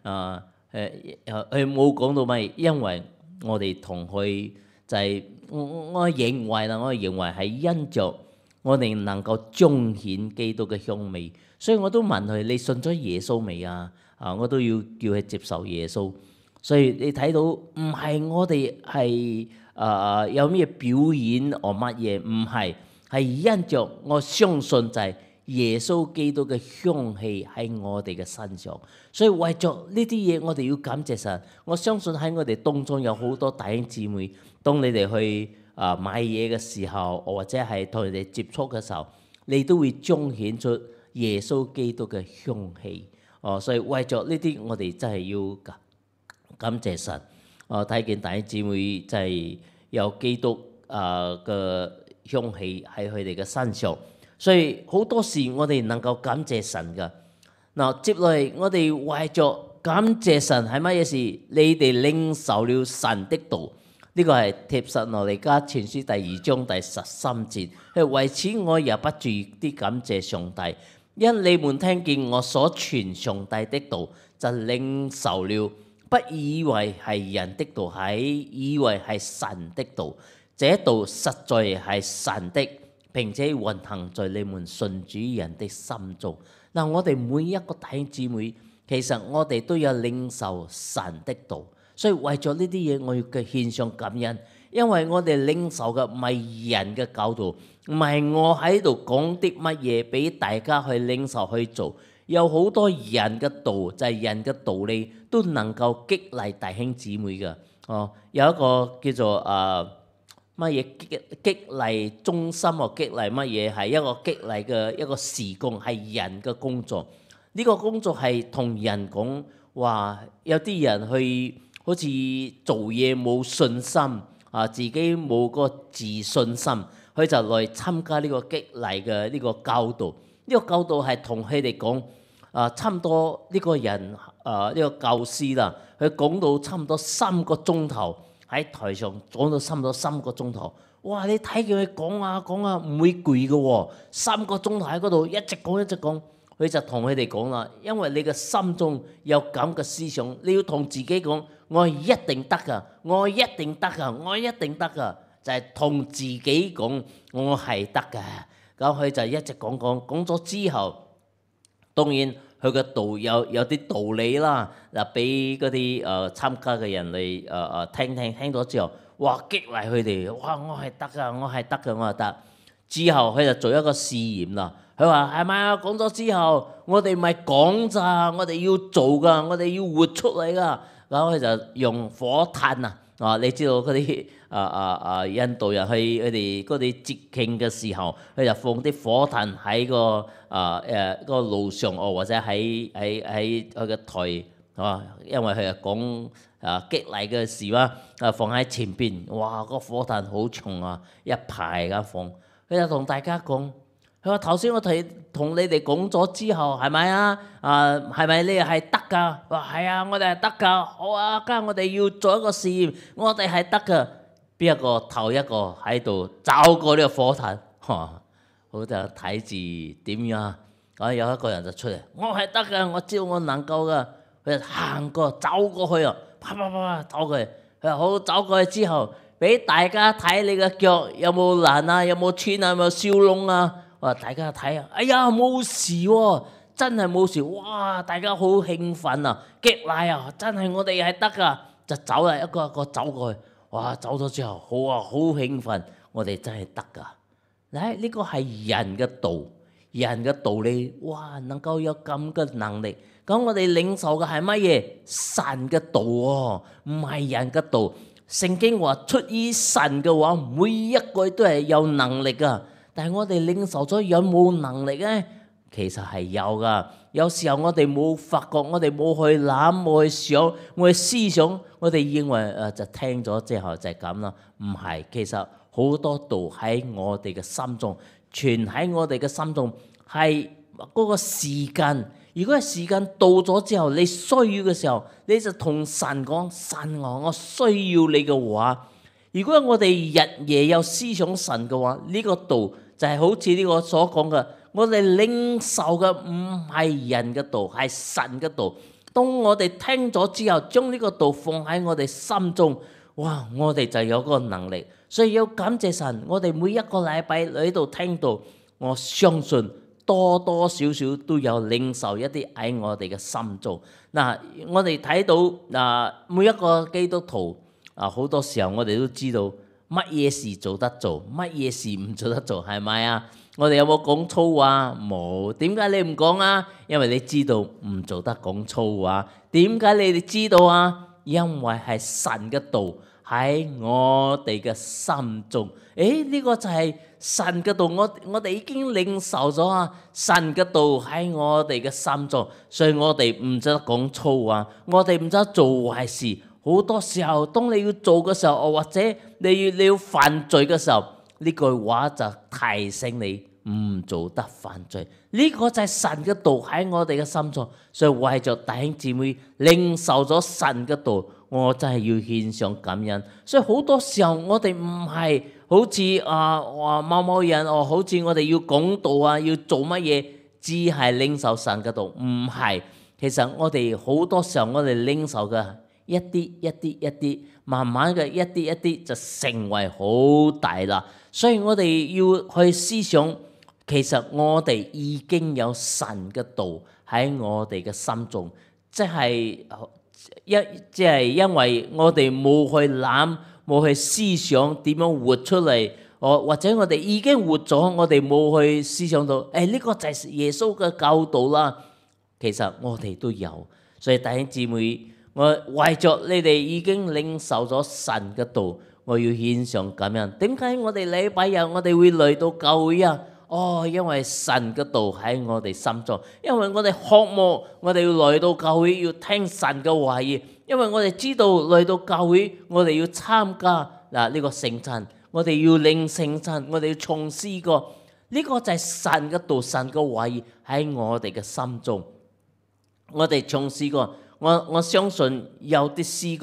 佢冇講到咪，因為我哋同佢就係我認為係因着我哋能夠彰顯基督嘅香味，所以我都問佢：你信咗耶穌未啊？我都要叫佢接受耶穌。所以你睇到唔係我哋係有咩表演或乜嘢，唔係，係因着我相信就係耶穌基督嘅香氣喺我哋嘅身上。所以為咗呢啲嘢，我哋要感謝神。我相信喺我哋當中有好多弟兄姊妹，當你哋去買嘢嘅時候，或者係同人哋接觸嘅時候，你都會彰顯出耶穌基督嘅香氣。所以為咗呢啲，我哋真係要感謝神。睇見弟兄姊妹真係有基督嘅香氣喺佢哋嘅身上，所以好多時我哋能夠感謝神㗎。接落嚟我哋為咗感謝神係乜嘢事？你哋領受了神的道，呢個係帖撒羅尼迦前書第2章第13節。為此我也不住地感謝上帝，因你們聽見我所傳上帝的道，就領受了，不以為係人的道，係以為係神的道。這道實在係神的，並且運行在你們信主人的心中。我哋每一個弟兄姊妹，其實我哋都有領受神的道，所以為咗呢啲嘢，我要獻上感恩，因為我哋領受嘅唔係人嘅教導，唔係我喺度講啲乜嘢俾大家去領受去做。有好多人嘅道，就係人嘅道理，都能夠激勵弟兄姊妹嘅。有一個叫做乜嘢激勵中心或激勵乜嘢，係一個激勵嘅一個事工，係人嘅工作。呢個工作係同人講話，有啲人去好似做嘢冇信心自己冇個自信心，佢就來參加呢個激勵嘅呢個教導。呢個教導係同佢哋講差唔多呢個人呢個教師啦，佢講到差唔多3個鐘頭喺台上講到差唔多3個鐘頭。哇！你睇見佢講啊講啊，唔會攰嘅喎，3個鐘頭喺嗰度一直講一直講。佢就同佢哋講啦，因為你嘅心中有咁嘅思想，你要同自己講，我一定得㗎，我一定得㗎，我一定得㗎，就係同自己講，我係得㗎。咁佢就一直講咗之後，當然佢嘅道有啲道理啦，嗱俾嗰啲參加嘅人嚟聽咗之後，哇激勵佢哋，哇我係得㗎，我係得㗎，我係得。之後佢就做一個試驗啦。佢話係咪啊？講咗之後，我哋咪講咋，我哋要做噶，我哋要活出嚟噶。咁佢就用火炭啊！你知道嗰啲印度人去佢哋嗰啲節慶嘅時候，佢就放啲火炭喺個路上或者喺佢嘅台因為佢係講激勵嘅事啦，放喺前邊。哇！個火炭好重啊，一排咁放。佢就同大家講。佢話頭先我同你哋講咗之後，係咪啊？係咪你哋係得㗎？話係啊，我哋係得㗎。好啊，今日我哋要做一個試驗，我哋係得㗎。邊一個頭一個喺度走過呢個火炭？好就睇住點樣啊？有一個人就出嚟，我係得㗎，我知道我能夠㗎。佢就行過走過去啊，啪啪啪走過去。佢話好走過去之後，俾大家睇你嘅腳有冇爛啊，有冇穿啊，有冇燒窿啊？大家睇啊！哎呀，冇事喎，真係冇事！哇，大家好興奮啊，激勵啊！真係我哋係得㗎，就走啦，一個一個走過去。哇，走咗之後，好啊，好興奮，我哋真係得㗎。嗱，呢個係人嘅道，人嘅道理，哇，能夠有咁嘅能力。咁我哋領受嘅係乜嘢？神嘅道喎，唔係人嘅道。聖經話出於神嘅話，每一句都係有能力㗎。但係我哋領受咗有冇能力呢？其實係有噶。有時候我哋冇發覺，我哋冇去諗，冇去想，冇去思想，我哋認為就聽咗之後就係咁啦。唔係，其實好多道喺我哋嘅心中，存喺我哋嘅心中，係嗰個時間。如果係時間到咗之後，你需要嘅時候，你就同神講：神啊，我需要你嘅話。如果我哋日夜有思想神嘅話，呢個道就係好似呢個所講嘅，我哋領受嘅唔係人嘅道，係神嘅道。當我哋聽咗之後，將呢個道放喺我哋心中，哇！我哋就有嗰個能力。所以要感謝神，我哋每一個禮拜喺度聽到，我相信多多少少都有領受一啲喺我哋嘅心中。嗱，我哋睇到每一個基督徒。好多時候我哋都知道乜嘢事做得做，乜嘢事唔做得做，係咪啊？我哋有冇講粗話？冇。點解你唔講啊？因為你知道唔做得講粗話。點解你哋知道啊？因為係神嘅道喺我哋嘅心中。呢個就係神嘅道，我哋已經領受咗啊！神嘅道喺我哋嘅心中，所以我哋唔做得講粗話，我哋唔做得做壞事。好多時候，當你要做嘅時候，或者你要犯罪嘅時候，呢句話就提醒你唔做得犯罪。呢個就係神嘅道喺我哋嘅心中，所以為咗弟兄姊妹領受咗神嘅道，我真係要獻上感恩。所以好多時候我哋唔係好似某人好似我哋要講道啊，要做乜嘢，只係領受神嘅道，唔係。其實我哋好多時候我哋領受嘅。一啲，慢慢嘅一啲就成為好大啦。所以我哋要去思想，其實我哋已經有神嘅道喺我哋嘅心中，即係因為我哋冇去諗，冇去思想點樣活出嚟，或者我哋已經活咗，我哋冇去思想到，呢個就係耶穌嘅教導啦。其實我哋都有，所以弟兄姊妹。我為着你哋已經領受咗神嘅道，我要獻上感恩。點解我哋禮拜日我哋會嚟到教會啊？因為神嘅道喺我哋心中，因為我哋渴慕，我哋要嚟到教會要聽神嘅話語，因為我哋知道嚟到教會，我哋要參加呢個聖餐，我哋要領聖餐，我哋要唱詩歌，呢個就係神嘅道，神嘅話語喺我哋嘅心中，我哋唱詩歌。我相信有啲詩歌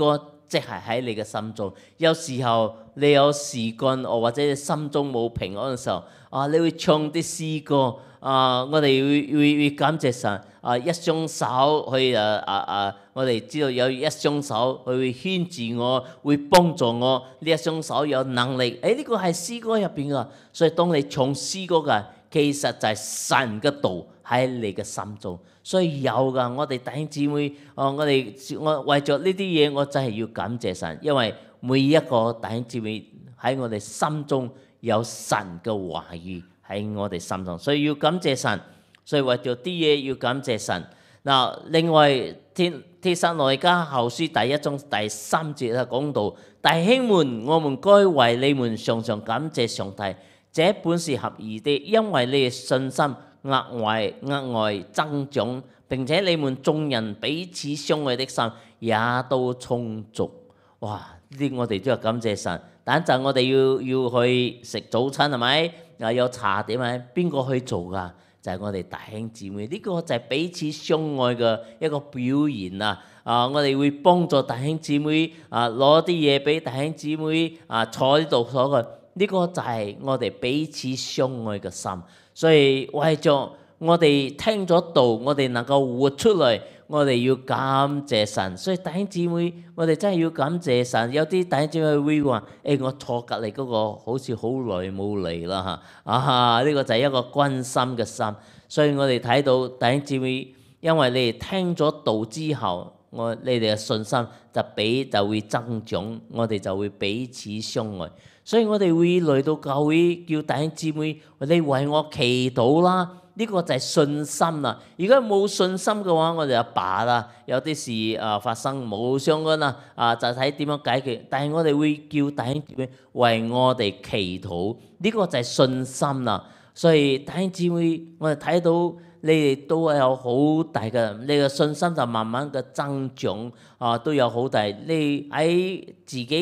即係喺你嘅心中。有時候你有事幹，或者你心中冇平安嘅時候，你會唱啲詩歌，我哋會感謝神。一雙手去我哋知道有一雙手，佢會牽住我，會幫助我。呢一雙手有能力，呢個係詩歌入邊噶。所以當你唱詩歌嘅，其實就係神嘅道喺你嘅心中。所以有噶，我哋弟兄姊妹，我為咗呢啲嘢，我真係要感謝神，因為每一個弟兄姊妹喺我哋心中有神嘅話語喺我哋心中，所以要感謝神。所以為咗啲嘢要感謝神。嗱，另外帖撒羅尼迦後書第1章第3節係講到，弟兄們，我們該為你們常常感謝上帝，這本是合宜的，因為你哋信心額外增長，並且你們眾人彼此相愛的心也都充足。哇！呢啲我哋都要感謝神。等一陣我哋要去食早餐係咪？有茶點係邊個去做㗎？就係我哋弟兄姊妹，呢個就係彼此相愛嘅一個表現啊！我哋會幫助弟兄姊妹攞啲嘢俾弟兄姊妹坐呢度所嘅，呢個就係我哋彼此相愛嘅心。所以為咗我哋聽咗道，我哋能夠活出嚟，我哋要感謝神。所以弟兄姊妹，我哋真係要感謝神。有啲弟兄姊妹會話：我坐隔離嗰個好似好耐冇嚟啦嚇！呢個就係一個關心嘅心。所以我哋睇到弟兄姊妹，因為你哋聽咗道之後，你哋嘅信心就會增長，我哋就會彼此相愛。所以我哋會嚟到教會叫弟兄姊妹，你為我祈禱啦。呢個就係信心啦。如果冇信心嘅話，我哋就罷啦。有啲事發生冇相干啦，就睇點樣解決。但係我哋會叫弟兄姊妹為我哋祈禱，呢個就係信心啦。所以弟兄姊妹，我哋睇到你哋都有好大嘅，你嘅信心就慢慢嘅增長，都有好大。你喺自己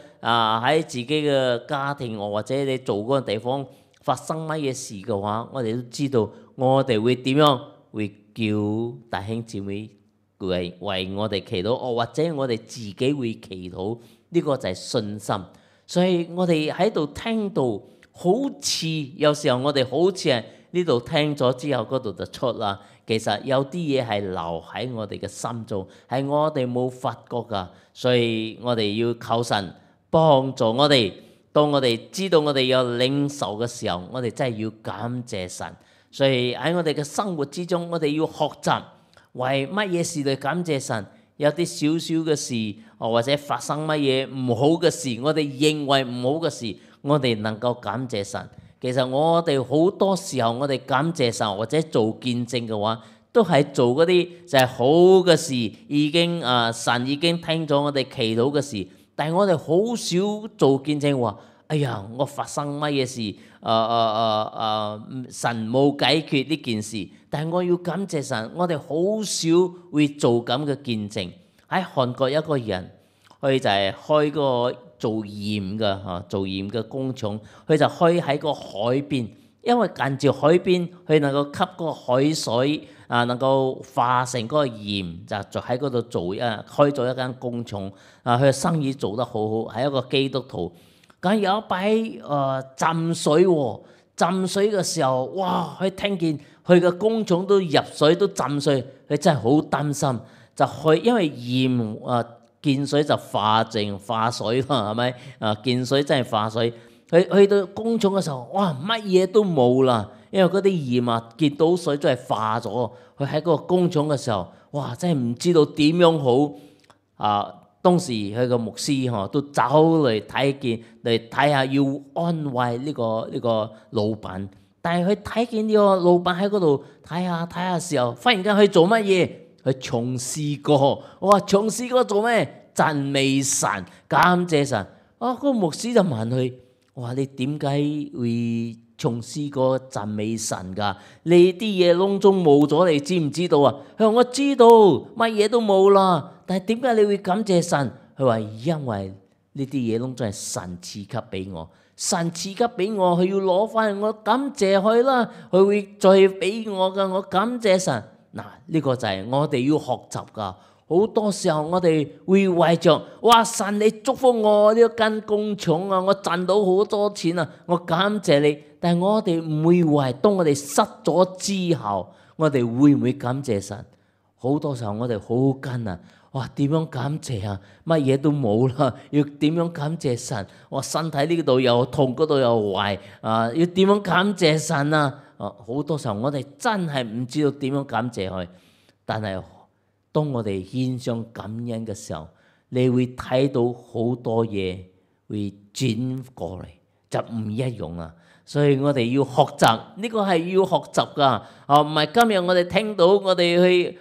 嘅家庭或者你做嗰個地方發生乜嘢事嘅話，我哋都知道，我哋會點樣會叫弟兄姊妹為我哋祈禱，或者我哋自己會祈禱，呢個就係信心。所以我哋喺度聽到，好似有時候我哋好似係呢度聽咗之後嗰度就出啦。其實有啲嘢係留喺我哋嘅心中，係我哋冇發覺㗎。所以我哋要求神幫助我哋。當我哋知道我哋有領受嘅時候，我哋真係要感謝神。所以喺我哋嘅生活之中，我哋要學習為乜嘢事嚟感謝神。有啲少少嘅事，或者發生乜嘢唔好嘅事，我哋認為唔好嘅事，我哋能夠感謝神。其實我哋好多時候，我哋感謝神或者做見證嘅話，都係做嗰啲就係好嘅事，已經神已經聽咗我哋祈禱嘅事。但係我哋好少做見證話，哎呀，我發生乜嘢事？神冇解決呢件事。但係我要感謝神，我哋好少會做咁嘅見證。喺韓國一個人，佢就係開個做鹽嘅工廠，佢就開喺個海邊，因為近住海邊，佢能夠吸個海水。能夠化成嗰個鹽，就喺嗰度開咗一間工廠。佢嘅生意做得好好，係一個基督徒。咁有一擺浸水喎，浸水嘅時候，哇！佢聽見佢嘅工廠都入水都浸水，佢真係好擔心。就因為鹽見水就化水啦，係咪？見水真係化水。佢去到工廠嘅時候，哇！乜嘢都冇啦。因為嗰啲鹽見到水都係化咗，佢喺嗰個工廠嘅時候，哇！真係唔知道點樣好。當時佢個牧師都走嚟睇下，要安慰呢個老闆。但係佢睇見呢個老闆喺嗰度睇下時候，忽然間去做乜嘢？去唱詩歌。我話唱詩歌做咩？讚美神，感謝神。嗰個牧師就問佢：我話你點解會唱詩歌讚美神㗎？你啲嘢窿中冇咗，你知唔知道啊？佢話我知道，乜嘢都冇啦。但係點解你會感謝神？佢話因為呢啲嘢窿中係神賜給俾我，神賜給俾我，佢要攞翻，我感謝佢啦。佢會再俾我㗎，我感謝神。嗱，呢個就係我哋要學習㗎。好好多時候我哋會為着哇神你祝福我呢間工廠啊，我賺到好多錢啊，我感謝你。但係我哋唔會為當我哋失咗之後，我哋會唔會感謝神？好多時候我哋好緊啊！哇，點樣感謝啊？乜嘢都冇啦，要點樣感謝神？我身體呢度又痛，嗰度又壞啊！要點樣感謝神啊？好多時候我哋真係唔知道點樣感謝佢。但係當我哋獻上感恩嘅時候，你會睇到好多嘢會轉過嚟，就唔一樣啊！所以我哋要學習，呢個係要學習噶，唔係今日我哋聽到我哋去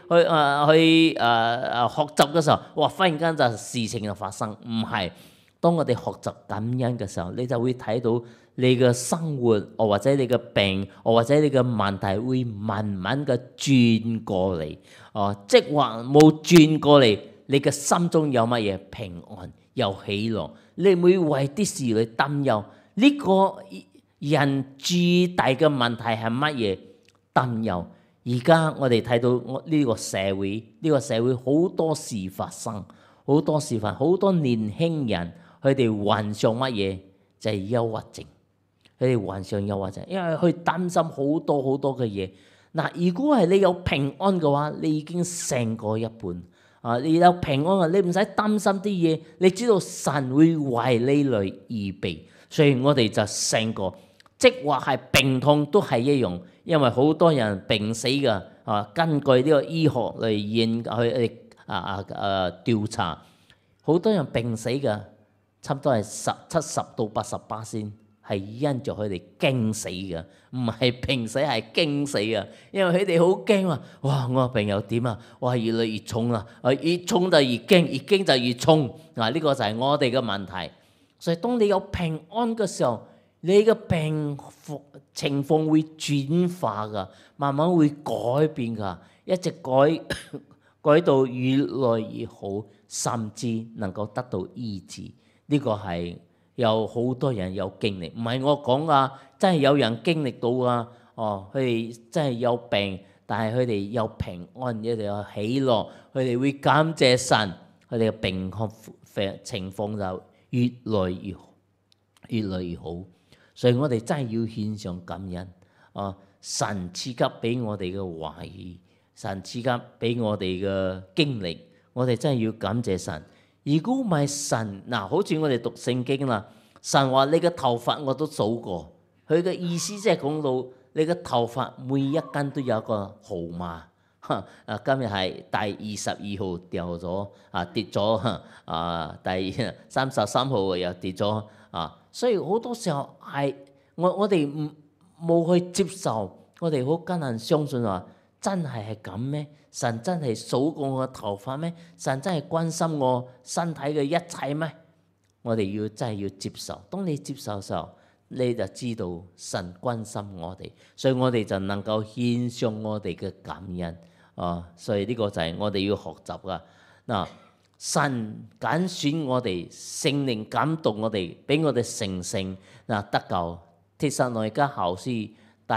學習嘅時候，哇！忽然間就事情就發生，唔係。當我哋學習感恩嘅時候，你就會睇到你嘅生活，或者你嘅病，或者你嘅問題會慢慢嘅轉過嚟。即係話冇轉過嚟，你嘅心中有乜嘢平安，有喜樂，你唔會為啲事去擔憂。呢個人最大嘅問題係乜嘢？擔憂。而家我哋睇到呢個社會好多事發生，好多事發生，好多年輕人佢哋患上乜嘢？就係憂鬱症。佢哋患上憂鬱症，因為佢擔心好多好多嘅嘢。嗱，如果係你有平安嘅話，你已經勝過一半。你有平安啊，你唔使擔心啲嘢，你知道神會為你嚟預備，所以我哋就勝過。即話係病痛都係一樣，因為好多人病死嘅。根據呢個醫學嚟去調查，好多人病死嘅，差唔多係70%到80%係因着佢哋驚死嘅，唔係病死係驚死嘅，因為佢哋好驚啊！哇，我個病又點啊？哇，越嚟越重啦，越重就越驚，越驚就越重。呢個就係我哋嘅問題。所以當你有平安嘅時候，你嘅病情況會轉化噶，慢慢會改變噶，一直改到越來越好，甚至能夠得到醫治。呢個係有好多人有經歷，唔係我講啊，真係有人經歷到啊。佢哋真係有病，但係佢哋有平安，佢哋有喜樂，佢哋會感謝神，佢哋嘅病情況就越來越好，越來越好。所以我哋真係要獻上感恩。神賜給俾我哋嘅話語，神賜給俾我哋嘅經歷，我哋真係要感謝神。如果唔係神，好似我哋讀聖經啦，神話你嘅頭髮我都數過，佢嘅意思即係講到你嘅頭髮每一根都有一個號碼。今日係第22號掉咗，跌咗，第33號又跌咗。所以好多時候係我哋冇去接受，我哋好艱難相信話真係咁咩？神真係數過我嘅頭髮咩？神真係關心我身體嘅一切咩？我哋真係要接受。當你接受嘅時候，你就知道神關心我哋，所以我哋就能夠獻上我哋嘅感恩。所以呢個就係我哋要學習噶。神揀選我哋，聖靈感動我哋，俾我哋成聖得救。帖撒羅尼迦後書第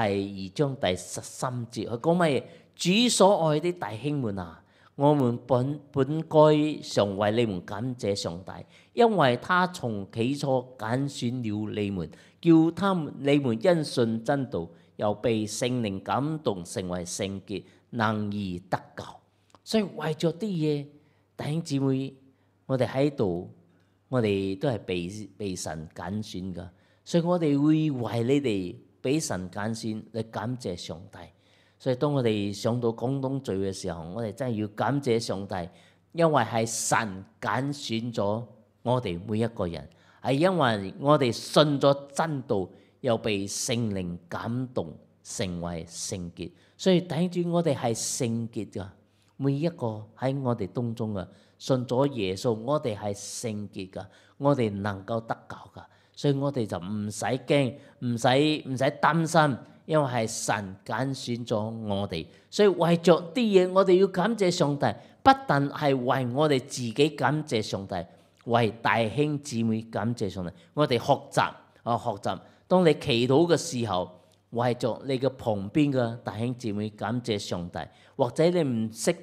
2章第13節，佢講乜嘢？主所愛的弟兄們啊，我們本該常為你們感謝上帝，因為他從起初揀選了你們，叫你們因信真道，又被聖靈感動，成為聖潔，能而得救。所以為咗啲嘢，弟兄姊妹，我哋喺度，我哋都係被神揀選噶，所以我哋會為你哋俾神揀選嚟感謝上帝。所以當我哋上到廣東聚嘅時候，我哋真係要感謝上帝，因為係神揀選咗我哋每一個人，係因為我哋信咗真道，又被聖靈感動，成為聖潔。所以弟兄姊妹，我哋係聖潔噶。每一個喺我哋當中啊，信咗耶穌，我哋係聖潔噶，我哋能夠得救噶，所以我哋就唔使驚，唔使擔心，因為係神揀選咗我哋。所以為着啲嘢，我哋要感謝上帝，不但係為我哋自己感謝上帝，為弟兄姊妹感謝上帝。我哋學習，當你祈禱嘅時候，為咗你嘅旁邊嘅弟兄姊妹感謝上帝，或者你唔識得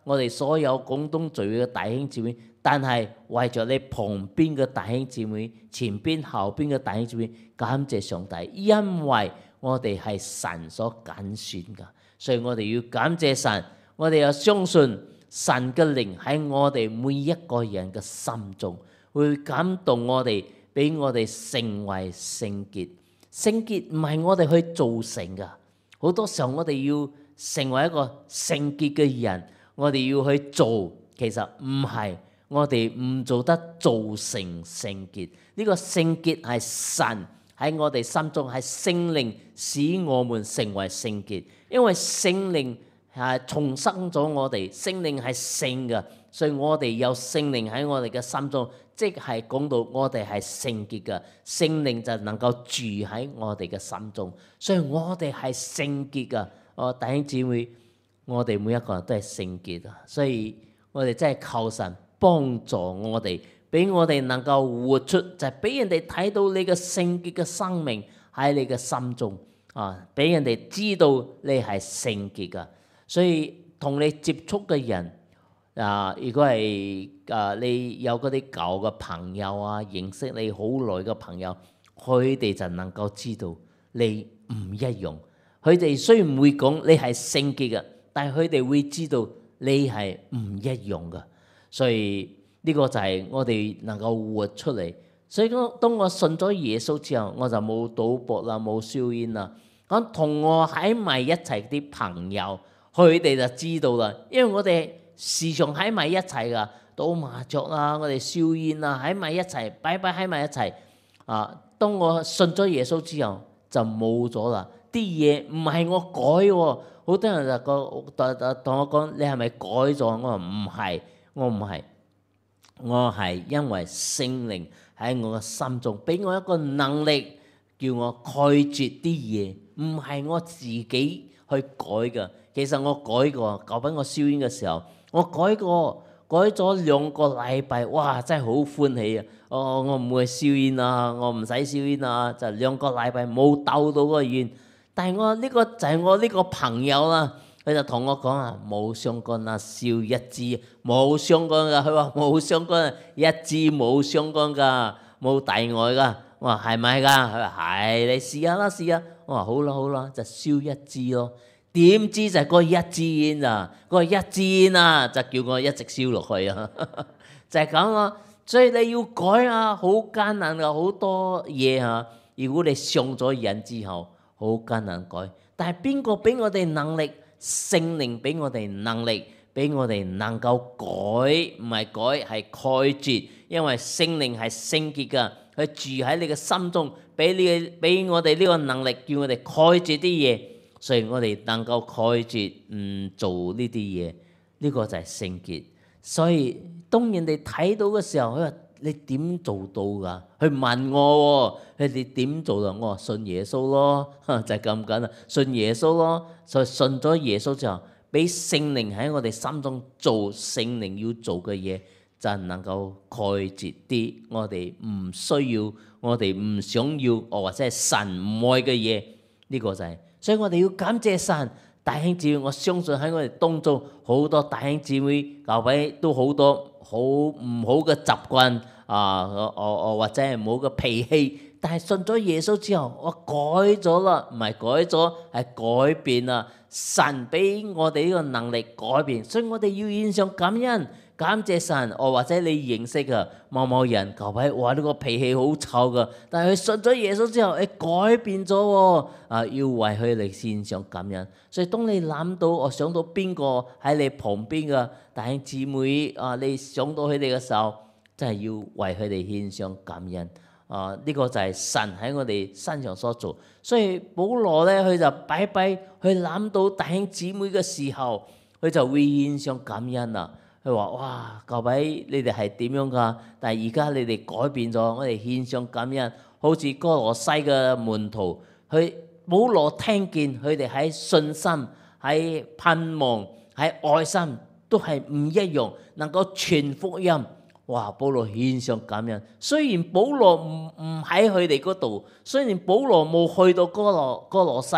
我哋所有廣東聚會嘅弟兄姊妹，但係為咗你旁邊嘅弟兄姊妹、前邊後邊嘅弟兄姊妹，感謝上帝，因為我哋係神所揀選㗎，所以我哋要感謝神，我哋又相信神嘅靈喺我哋每一個人嘅心中，會感動我哋，俾我哋成為聖潔。聖潔唔係我哋去做成㗎，好多時候我哋要成為一個聖潔嘅人，我哋要去做，其實唔係我哋唔做得做成聖潔。呢個聖潔係神喺我哋心中，係聖靈使我們成為聖潔，因為聖靈係重生咗我哋，聖靈係聖嘅，所以我哋有聖靈喺我哋嘅心中，即係講到我哋係聖潔嘅，聖靈就能夠住喺我哋嘅心中，所以我哋係聖潔嘅。弟兄姊妹，我哋每一個人都係聖潔啊，所以我哋真係求神幫助我哋，俾我哋能夠活出，就係俾人哋睇到你嘅聖潔嘅生命喺你嘅心中啊，俾人哋知道你係聖潔嘅。所以同你接觸嘅人啊，如果係你有嗰啲舊嘅朋友啊，認識你好耐嘅朋友，佢哋就能夠知道你唔一樣。佢哋雖然唔會講你係聖潔嘅，但係佢哋會知道你係唔一樣嘅。所以呢個就係我哋能夠活出嚟。所以當我信咗耶穌之後，我就冇賭博啦，冇燒煙啦。咁同我喺埋一齊啲朋友，佢哋就知道啦，因為我哋時常喺埋一齊噶，賭麻雀啦，我哋燒煙啦，喺埋一齊，拜拜喺埋一齊。當我信咗耶穌之後，就冇咗啦。啲嘢唔係我改喎，好多人就同我講：你係咪改咗？我話唔係，我唔係，我係因為聖靈喺我嘅心中，俾我一個能力，叫我拒絕啲嘢，唔係我自己去改嘅。其實我改過，舊俾我燒煙嘅時候，我改過，改咗2個禮拜，哇！真係好歡喜啊！我唔會燒煙啊，我唔使燒煙啊，就2個禮拜冇鬥到個煙。但係我呢個就係我呢個朋友啦，佢就同我講啊，冇相干啊，燒一支冇相干噶，佢話冇相干，一支冇相干噶，冇例外噶。我話係咪㗎？佢話係，你試下啦，試下。我話好啦好啦，就燒一支咯。點知就係嗰一支煙咋？嗰一支煙啊，就叫我一直燒落去啊，就係咁啊。所以你要改啊，好艱難噶，好多嘢啊。如果你上咗癮之後，好艱難改。但係邊個俾我哋能力？聖靈俾我哋能力，俾我哋能夠改，唔係改係拒絕。因為聖靈係聖潔噶，佢住喺你嘅心中，俾我哋呢個能力，叫我哋拒絕啲嘢。所以我哋能夠拒絕唔做呢啲嘢，呢個就係聖潔。所以當人哋睇到嘅時候，佢話你點做到㗎？佢問我喎，你點做到？我話信耶穌咯，就係咁簡單，信耶穌咯。所以信咗耶穌之後，俾聖靈喺我哋心中做聖靈要做嘅嘢，就能夠拒絕啲我哋唔需要、我哋唔想要，或者係神唔愛嘅嘢。呢個就係。所以我哋要感謝神，弟兄姊妹，我相信喺我哋當中好多弟兄姊妹教會都好多好唔好嘅習慣或者係唔好嘅脾氣，但係信咗耶穌之後，我改咗啦，唔係改咗，係改變啦。神俾我哋呢個能力改變，所以我哋要獻上感恩。感謝神，或者你認識嘅某人舊位，哇呢個脾氣好臭噶，但係佢信咗耶穌之後，改變咗喎，要為佢哋獻上感恩。所以當你諗到，我想到邊個喺你旁邊嘅弟兄姊妹你想到佢哋嘅時候，真係要為佢哋獻上感恩。呢個就係神喺我哋身上所做。所以保羅咧，佢就擺佢諗到弟兄姊妹嘅時候，佢就會獻上感恩啦。佢話：哇，各位你哋係點樣㗎？但係而家你哋改變咗，我哋獻上感恩。好似哥羅西嘅門徒，保羅聽見佢哋喺信心、喺盼望、喺愛心都係唔一樣，能夠傳福音。哇！保羅獻上感恩。雖然保羅唔喺佢哋嗰度，雖然保羅冇去到哥羅西，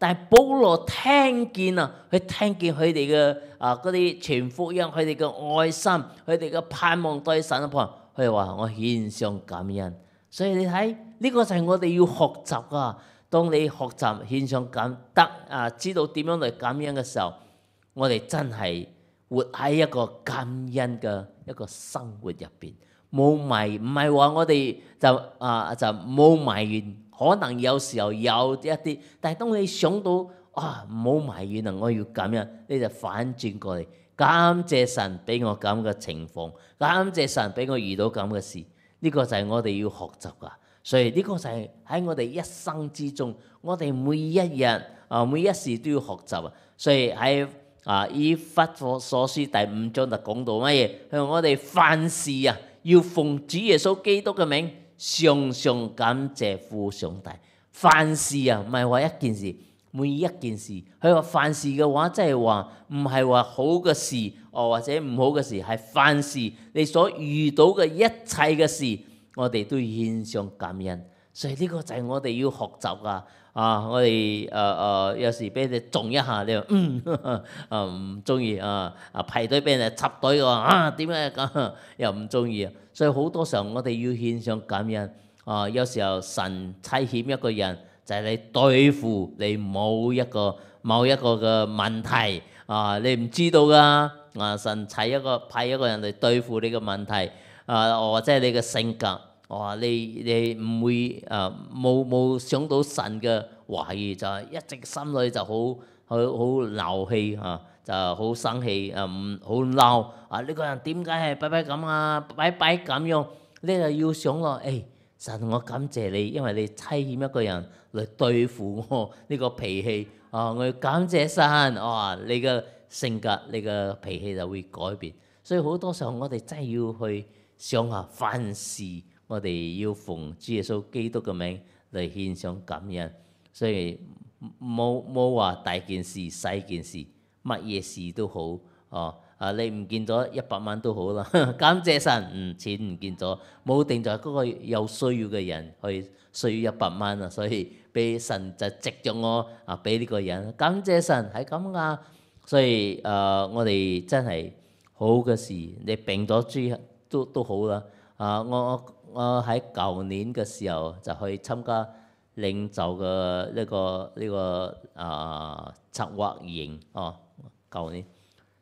但係保羅聽見啊，佢聽見佢哋嘅嗰啲傳福音，佢哋嘅愛心，佢哋嘅盼望對神嘅盼望，佢哋話我獻上感恩。所以你睇呢個就係我哋要學習噶。當你學習獻上知道點樣嚟感恩嘅時候，我哋真係活喺一個感恩嘅一個生活入邊，唔係話我哋就冇埋怨。可能有時候有一啲，但係當你想到唔好埋怨啊，我要感恩，你就反轉過嚟，感謝神俾我咁嘅情況，感謝神俾我遇到咁嘅事，呢個就係我哋要學習噶。所以呢個就係喺我哋一生之中，我哋每一日每一時都要學習啊。所以喺以弗所書第5章就講到乜嘢？向我哋凡事要奉主耶穌基督嘅名，常常感謝父上帝。凡事唔係話一件事，每一件事。佢話凡事嘅話，即係話唔係話好嘅事或者唔好嘅事，係凡事你所遇到嘅一切嘅事，我哋都要獻上感恩。所以呢個就係我哋要學習噶。我哋有時俾你撞一下，你話唔中意排隊俾人插隊嘅點解咁又唔中意啊？所以好多時候我哋要獻上感恩。有時候神差遣一個人就係你對付你某一個嘅問題你唔知道噶神派一個人嚟對付你嘅問題或者你嘅性格。你唔會冇想到神嘅話語，就係一直心裏就好鬧氣就好生氣好嬲呢個人點解係擺咁擺咁樣？你就要想咯，神我感謝你，因為你差遣一個人嚟對付我呢個脾氣我要感謝神你嘅性格你嘅脾氣就會改變。所以好多時候我哋真係要去想下凡事。我哋要奉主耶穌基督嘅名嚟獻上感恩，所以冇話大件事細件事，乜嘢事都好你唔見咗100萬都好啦，感謝神錢唔見咗，冇定在嗰個有需要嘅人去需要100萬所以俾神就藉咗我俾呢個人，感謝神係咁噶。所以我哋真係好嘅事，你病咗都好啦。我喺舊年嘅時候就去參加領袖嘅呢個策劃營舊年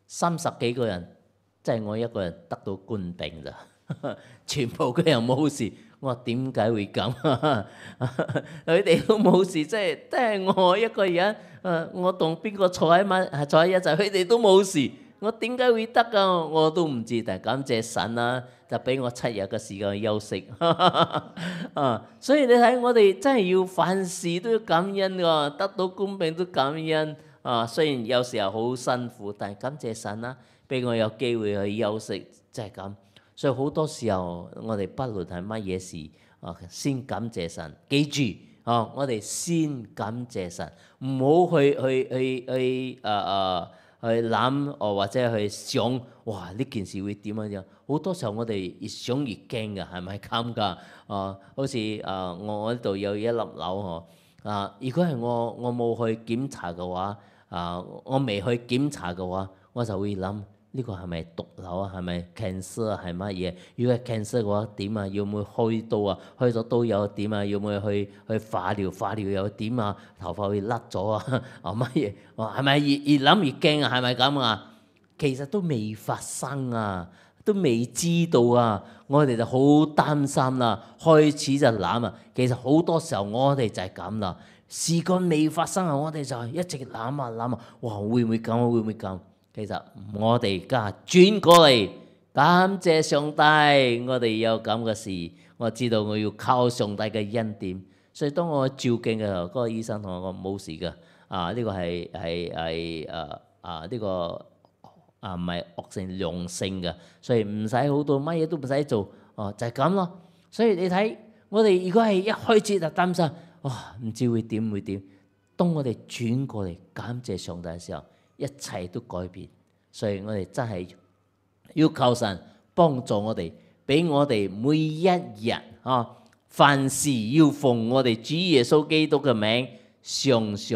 30幾個人，即係我一個人得到冠病咋，全部嘅人冇事。我話點解會咁？佢哋都冇事，即係我一個人我同邊個坐喺一齊，佢哋都冇事。我點解會得㗎？我都唔知，但係感謝神就俾我7日嘅時間休息。所以你睇，我哋真係要凡事都要感恩㗎，得到冠病都感恩。雖然有時候好辛苦，但係感謝神俾我有機會去休息，即係咁。所以好多時候我哋不論係乜嘢事先感謝神。記住我哋先感謝神，唔好去諗或者去想，哇呢件事會點樣？好多時候我哋越想越驚㗎，係咪咁㗎？好似我呢度有一粒樓如果係我冇去檢查嘅話，我未去檢查嘅話，我就會諗呢個係咪毒瘤係咪 cancer 係乜嘢？如果係 cancer 嘅話點要唔會開刀開咗刀又點要唔會去化療又點頭髮會甩咗乜嘢？係咪越諗越驚係咪咁其實都未發生都未知道我哋就好擔心啦，開始就諗其實好多時候我哋就係咁啦，事幹未發生我哋就一直諗哇會唔會咁會唔會咁？其實我哋而家轉過嚟，感謝上帝，我哋有咁嘅事，我知道我要靠上帝嘅恩典。所以當我照鏡嘅時候，嗰個醫生同我講冇事㗎，呢個係呢個唔係惡性良性嘅，所以唔使好多乜嘢都唔使做，就係咁咯。所以你睇，我哋如果係一開始就擔心，唔知會點。當我哋轉過嚟感謝上帝嘅時候，一切都改變。所以我哋真係要求神幫助我哋，俾我哋每一日凡事要奉我哋主耶穌基督嘅名，常常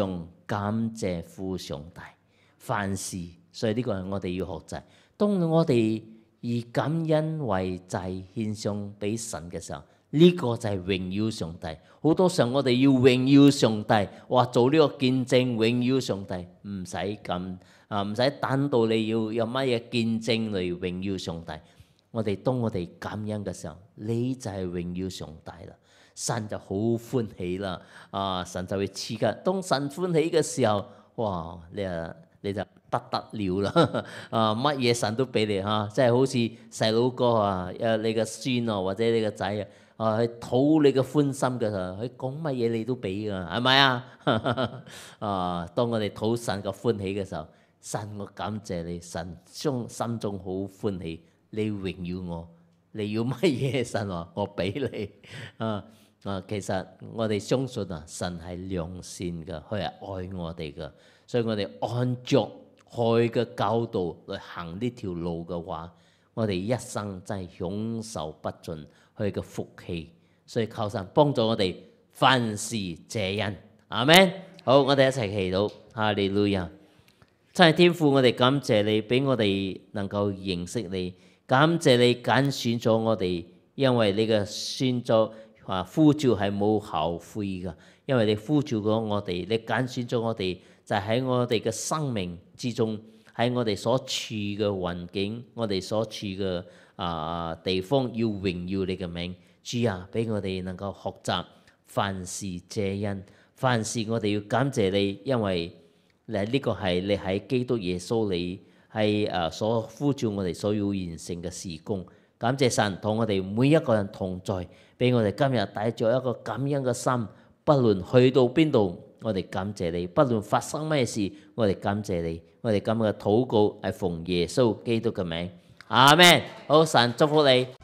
感謝父上帝，凡事，所以呢個係我哋要學習。當我哋以感恩為祭獻上俾神嘅時候，呢個就係榮耀上帝。好多時候我哋要榮耀上帝，話做呢個見證榮耀上帝，唔使咁唔使等到你要有乜嘢見證嚟榮耀上帝。當我哋感恩嘅時候，你就係榮耀上帝啦。神就好歡喜啦，神就會刺激。當神歡喜嘅時候，哇！你就不得了啦，乜嘢神都俾你嚇，即係好似細佬哥你嘅孫或者你嘅仔去討你嘅歡心嘅時候，佢講乜嘢你都俾㗎，係咪啊？當我哋討神嘅歡喜嘅時候，神我感謝你，神心中好歡喜，你榮耀我，你要乜嘢神話我俾你其實我哋相信神係良善嘅，佢係愛我哋嘅，所以我哋按著佢嘅教導嚟行呢條路嘅話，我哋一生真係享受不盡佢嘅福氣。所以求神幫助我哋凡事謝恩，阿們。好，我哋一齊祈禱，哈利路亞。真係天父，我哋感謝你，俾我哋能夠認識你，感謝你揀選咗我哋，因為你嘅選咗呼召係冇後悔嘅，因為你呼召咗我哋，你揀選咗我哋，就喺我哋嘅生命之中，喺我哋所處嘅環境，我哋所處嘅地方，要榮耀你嘅名。主啊，俾我哋能夠學習凡事謝恩，凡事我哋要感謝你，因為呢個係你喺基督耶穌你係所呼召我哋所要完成嘅事工。感謝神同我哋每一個人同在，俾我哋今日帶著一個感恩嘅心，不論去到邊度，我哋感謝你；不論發生咩事，我哋感謝你。我哋今日嘅禱告係奉耶穌基督嘅名，阿們。好，神祝福你。